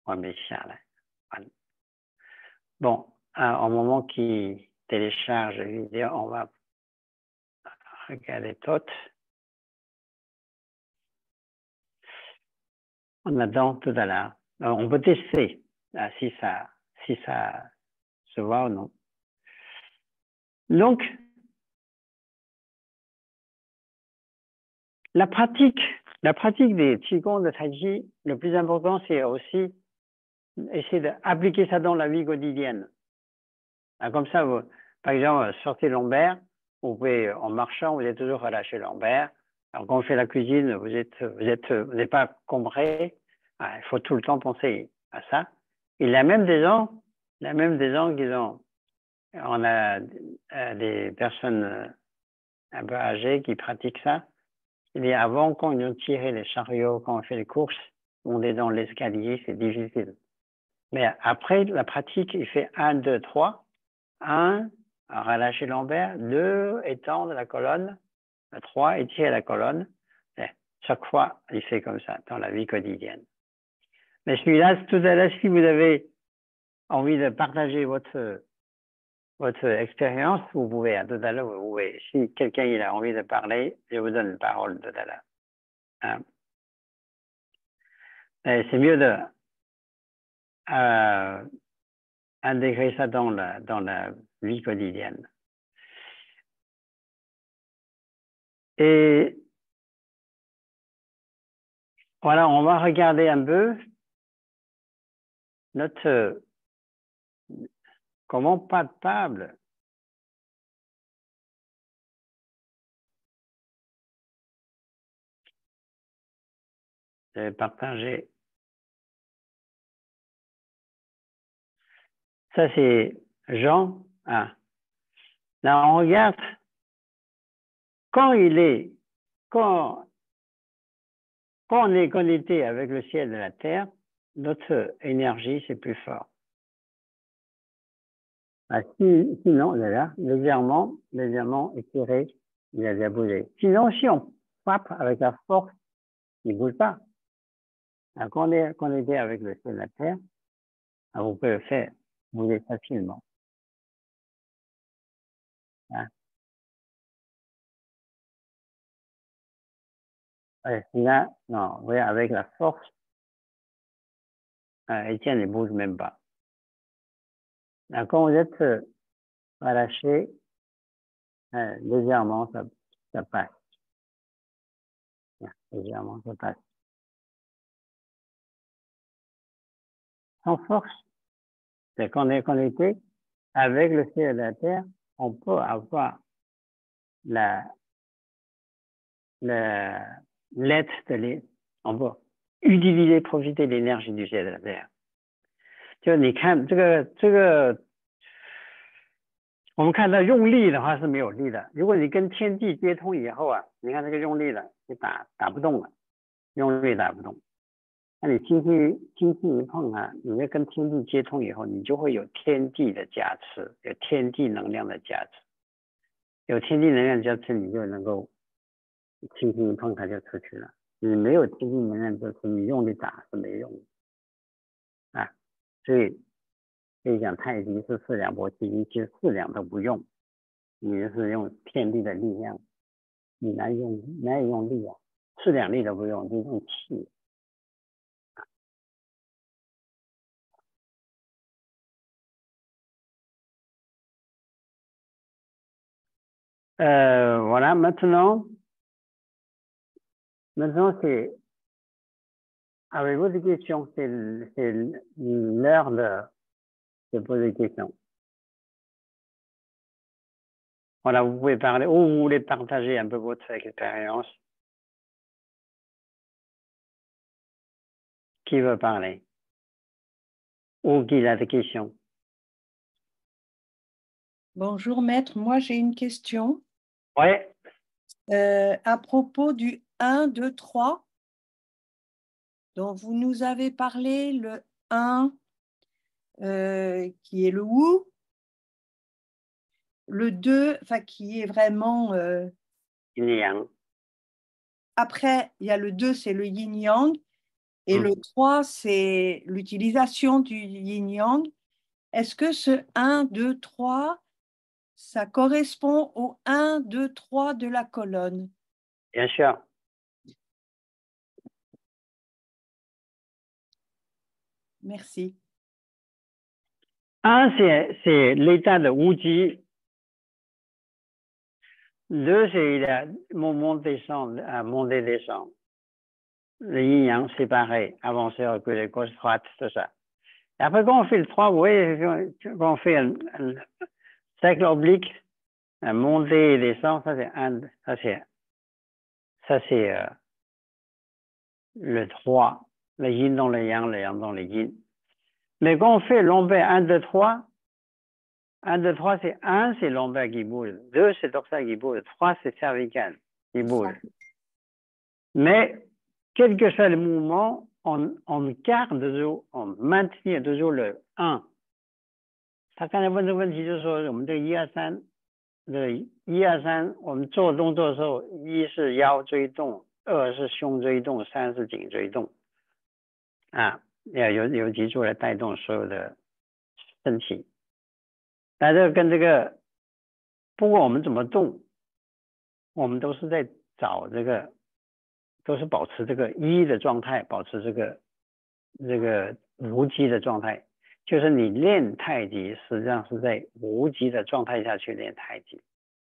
关闭下来。Bon, euh, au moment qu'il télécharge la vidéo, on va regarder tout. On attend tout à l'heure. On peut tester là, si ça, si ça se voit ou non. Donc, la pratique, la pratique des Qigong de Tai Chi, le plus important, c'est aussi essayer d'appliquer ça dans la vie quotidienne. Comme ça, vous, par exemple, sortez lombaire, vous pouvez, en marchant, vous êtes toujours relâché lombaire. Alors, quand on fait la cuisine, vous êtes, vous êtes, vous n'êtes pas cambré. Ah, il faut tout le temps penser à ça. Il y a même des gens, il y a même des gens qui ont, on a des personnes un peu âgées qui pratiquent ça. Et avant, quand ils ont tiré les chariots, quand on fait les courses, on est dans l'escalier, c'est difficile. Mais après la pratique, il fait un, deux, trois. un, relâcher lombaire. deux, étendre la colonne. trois, étirer la colonne. Et chaque fois, il fait comme ça dans la vie quotidienne. Mais celui-là, tout à l'heure, si vous avez envie de partager votre, votre expérience, vous pouvez, tout à l'heure, vous pouvez. Si quelqu'un il a envie de parler, je vous donne la parole tout à l'heure. Hein? C'est mieux de euh, intégrer ça dans la, dans la vie quotidienne. Et voilà, on va regarder un peu notre comment pas de table. Je vais partager. Ça, c'est Jean. Ah. Là, on regarde quand il est, quand, quand on est connecté avec le ciel de la terre, notre énergie, c'est plus fort. Ah, si, sinon, là, légèrement, légèrement étiré, il a déjà bougé. Sinon, si on frappe avec la force, il ne bouge pas. Alors, quand on est connecté avec le ciel de la terre, alors vous pouvez le faire bouger facilement. Hein? Ouais, là, non, oui, avec la force, euh, Étienne ne bouge même pas. Alors, quand vous êtes euh, relâché, euh, légèrement, ça, ça passe. Légèrement, ça passe. Sans force, c'est qu'on est connecté avec le ciel de la terre, on peut avoir la, la lettre de l'é- on peut utiliser, profiter de l'énergie du ciel de la terre. 就你看这个这个，我们看到用力的话是没有力的。如果你跟天地接通以后啊，你看这个用力了，你打打不动了，用力打不动。那你轻轻轻轻一碰啊，你要跟天地接通以后，你就会有天地的加持，有天地能量的加持。有天地能量加持，你就能够轻轻一碰它就出去了。你没有天地能量加持，你用力打是没用的啊。所以可以讲太极是四两拨千斤，其实四两都不用，你是用天地的力量，你哪用哪有用力啊？四两力都不用，就用气。Euh, voilà, maintenant, maintenant c'est, avez-vous des questions? C'est l'heure de, de poser des questions. Voilà, vous pouvez parler, ou vous voulez partager un peu votre expérience. Qui veut parler? Ou qui a des questions?
Bonjour maître, moi j'ai une question.
Oui.
Euh, à propos du un, deux, trois, dont vous nous avez parlé, le un euh, qui est le Wu, le deux, enfin qui est vraiment... Euh,
Yin-yang.
après, il y a le deux, c'est le yin-yang, Et
Mm.
le trois, c'est l'utilisation du yin-yang. Est-ce que ce un, deux, trois, ça correspond au un, deux, trois de la colonne?
Bien sûr.
Merci.
Un, c'est c'est l'état de Wuji. Deux, c'est le moment descend, à monter descend. Le yin yang, c'est pareil. Avancer, reculer, gauche, droite, tout ça. Et après, quand on fait le trois, vous voyez, quand on fait un, un cercle oblique, un monter et descendre, ça c'est un, ça c'est, ça c'est euh, le trois. Le yin dans le yang, le yang dans le yin. Mais quand on fait lombaire un, deux, trois, un, deux, trois, c'est un, c'est lombaire qui bouge. deux, c'est dorsal qui bouge. trois, c'est cervical qui bouge. Mais, quel que soit le mouvement, on, on garde toujours, on maintient toujours le un. 他刚才问的问题就是说，我们这个一二三的一二三，我们做动作的时候，一是腰椎动，二是胸椎动，三是颈椎动，啊，要有有脊柱来带动所有的身体。那这个跟这个，不管我们怎么动，我们都是在找这个，都是保持这个一的状态，保持这个这个无极的状态。就是你练太极，实际上是在无极的状态下去练太极。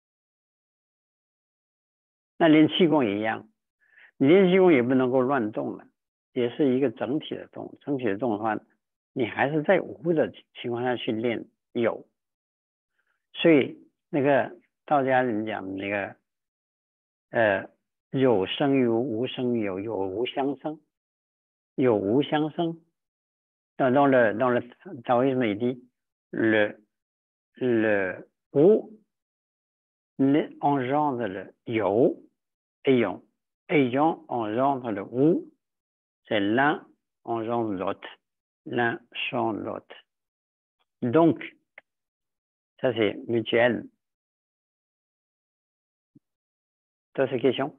那练气功也一样，你练气功也不能够乱动了，也是一个整体的动。整体的动的话，你还是在无的情况下去练有。所以那个道家人讲那个，呃，有生于无，无生于有，有无相生，有无相生。Dans, dans le, dans le taoïsme, il dit le, le ou engendre le yo et yon. Et yon engendre le ou. C'est l'un engendre l'autre. L'un change l'autre. Donc, ça c'est mutuel. D'autres questions?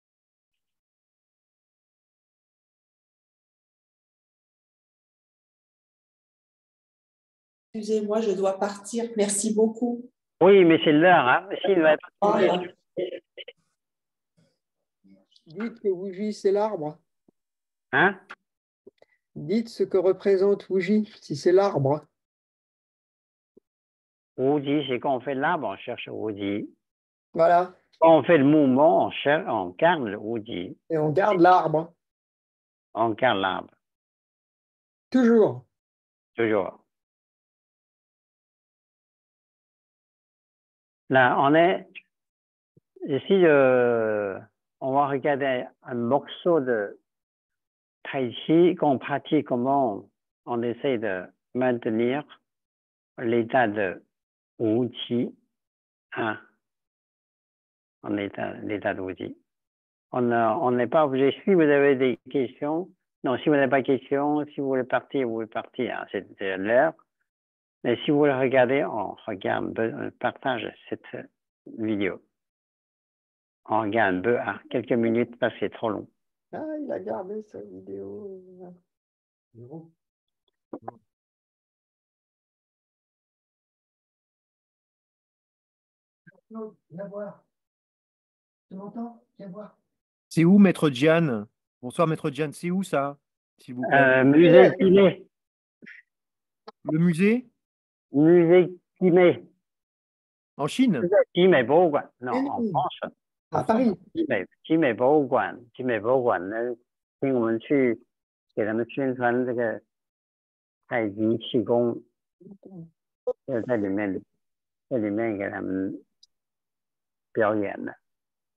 Excusez-moi, je dois partir. Merci beaucoup.
Oui, mais c'est l'heure. Hein. Si, va...
Voilà.
Dites que Wuji, c'est l'arbre.
Hein?
Dites ce que représente Wuji, si c'est l'arbre.
Wuji, c'est quand on fait l'arbre, on cherche Wuji.
Voilà.
Quand on fait le mouvement, on, cherche, on garde le Wuji.
Et on garde l'arbre.
On garde l'arbre.
Toujours.
Toujours. Là, on est ici, euh, on va regarder un morceau de Tai Chi qu'on pratique, comment on, on essaie de maintenir l'état de Wu Qi, hein, en état, l'état de Wu Qi. On n'est pas obligé, si vous avez des questions, non, si vous n'avez pas de questions, si vous voulez partir, vous voulez partir, hein, c'est l'heure. Mais si vous voulez regarder, on regarde, on partage cette vidéo. On regarde un peu à quelques minutes parce que c'est trop long.
Ah, il a gardé sa vidéo. Viens voir. Tu m'entends? Viens voir.
C'est où, Maître Diane? Bonsoir, Maître Diane. C'est où ça, s'il vous plaît?
Euh, musée Guimet.
Le musée?
Musée Guimet.
En Chine?
Guimet Beauguan. Non, en France.
À Paris.
Guimet, Guimet Beauguan. Guimet Beauguan呢，请我们去给他们宣传这个太极气功，就在里面，在里面给他们表演的。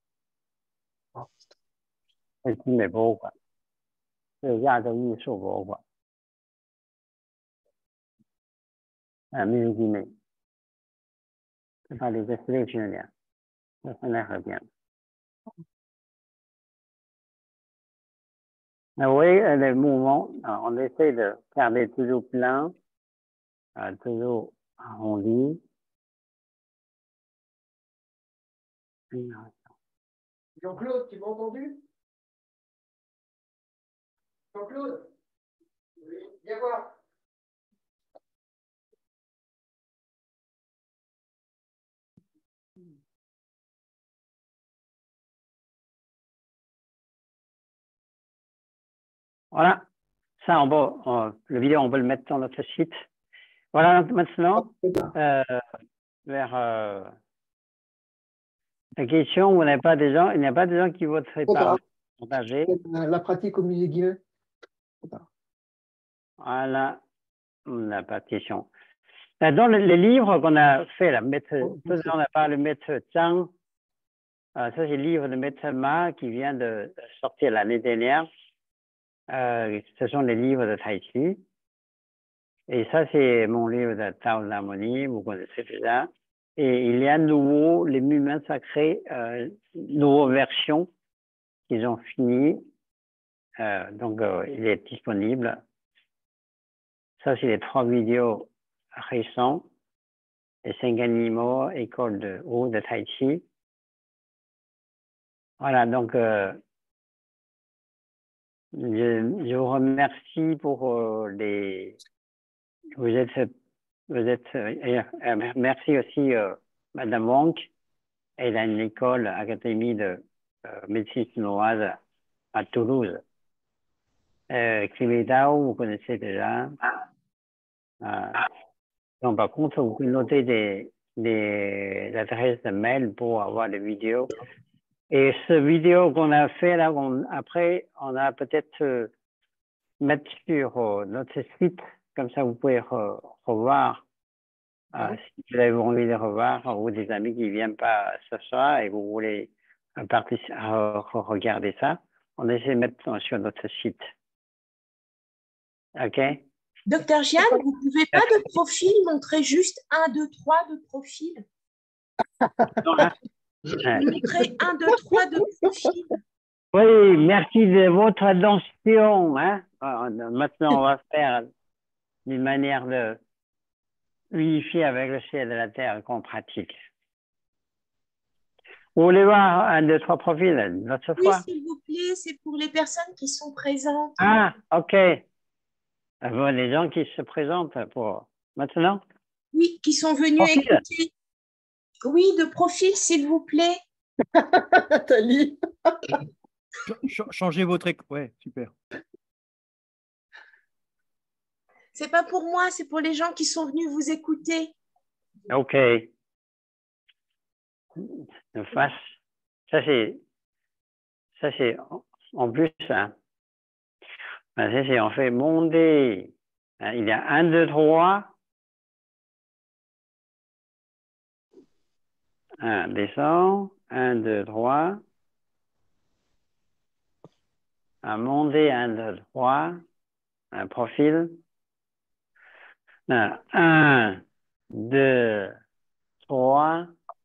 在集美博物馆，是亚洲艺术博物馆，啊，密云集美，在巴黎在十六区那边，在芬兰河边。那我也les mouvements, on essaie de garder toujours plein, euh, toujours arrondi.
Jean-Claude, tu m'as entendu? Jean-Claude, viens voir.
Voilà, ça, on peut, on- le vidéo, on peut le mettre dans notre site. Voilà, maintenant, euh, vers euh, la question, où il n'y a pas des gens, il n'y a pas des gens qui voudraient
Trop tard.
partager.
La, la pratique au musée Guimet. Trop tard.
Voilà, on n'a pas de question. Euh, Dans les, les livres qu'on a fait, la maître, tout à l'heure, on a parlé du maître Zhang. Euh, ça, c'est le livre de maître Ma qui vient de sortir l'année dernière. Euh, ce sont les livres de Tai Chi. Et ça, c'est mon livre de Tao d'harmonie, vous connaissez déjà. Et il y a nouveau les Humains sacrés, euh, nouvelle version qu'ils ont fini. Euh, donc, euh, il est disponible. Ça, c'est les trois vidéos récents. Les cinq animaux, école de haut de Tai Chi. Voilà, donc, euh, je, je vous remercie pour euh, les. Vous êtes, vous êtes. Euh, euh, merci aussi, euh, Madame Wong. Elle a une école, académie de euh, médecine chinoise à Toulouse. Euh, Climedao, vous connaissez déjà. Euh, donc, par contre, vous pouvez noter des, des adresses de mail pour avoir des vidéos. Et ce vidéo qu'on a fait là, on, après, on a peut-être euh, mettre sur euh, notre site, comme ça vous pouvez re, revoir. Euh, si vous avez envie de revoir, ou des amis qui ne viennent pas ce soir et vous voulez euh, participer, euh, regarder ça, on essaie de mettre sur notre site. OK?
Docteur Gian, vous ne pouvez pas de profil montrer juste un, deux, trois de profil? Montrer un, deux, trois de profil.
Oui, merci de votre attention. Hein? Maintenant, on va faire d'une manière de unifier avec le ciel de la terre qu'on pratique. Vous voulez voir un, deux, trois profils l'autre
Oui,
fois?
s'il vous plaît, c'est pour les personnes qui sont présentes.
Ah, OK. Bon, les gens qui se présentent pour maintenant?
Oui, qui sont venus
Profil.
écouter. Oui, de profil, s'il vous plaît.
Nathalie.
Ch changez votre écran. Ouais, super.
C'est pas pour moi, c'est pour les gens qui sont venus vous écouter.
OK. En face. Ça, c'est. Ça, c'est. En plus, hein. Ça, c'est. On fait monter. Il y a un, deux, trois. Un, descend. Un, deux, trois. Un monter, un, deux, trois. Un profil. Un, deux, trois.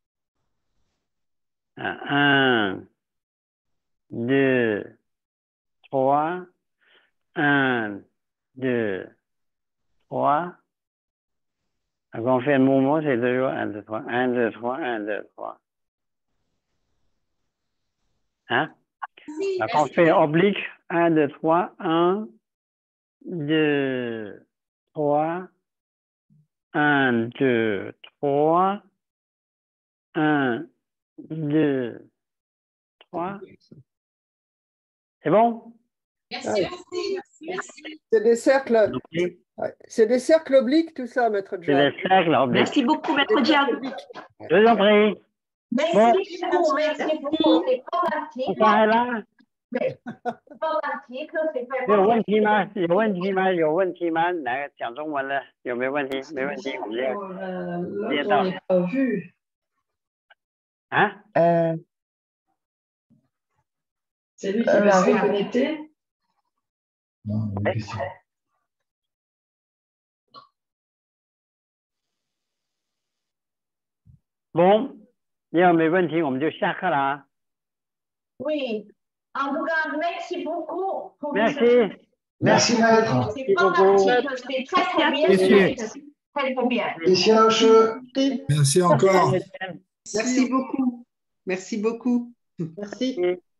Un, deux, trois. Un, deux, trois. Quand on fait un mouvement, c'est toujours un, deux, trois. Un, deux, trois, un, deux, trois. Hein?
Oui,
Quand on fait oblique, un, deux, trois. un, deux, trois. un, deux, trois. un, deux, trois. C'est bon?
merci,
Ouais.
merci, merci.
C'est des cercles.
Okay.
Ouais. C'est des cercles obliques, tout ça, maître
C'est
Gian.
le cercle oblique.
Merci beaucoup, maître Gian.
Je vous en prie.
Merci
Bon.
beaucoup, merci beaucoup. C'est pas
On
l'article,
s'arrête là.
mais c'est pas l'article, c'est pas
有问题吗？有问题吗？有问题吗？来讲中文的有没有问题？没问题，我们就接到。啊？
Euh,
C'est lui qui
Euh,
veut
la
se
ré-
connecter.
Non, il y a une question.
Bon，要没问题，我们就下课了啊。
Oui. En tout cas, merci beaucoup. pour
Merci.
ce-
Merci, maître.
C'est pas l'article, c'est très très bien.
Messieurs.
Très très bien.
Ici, Rocheux.
Merci encore.
Merci.
Merci beaucoup. Merci beaucoup.
Merci.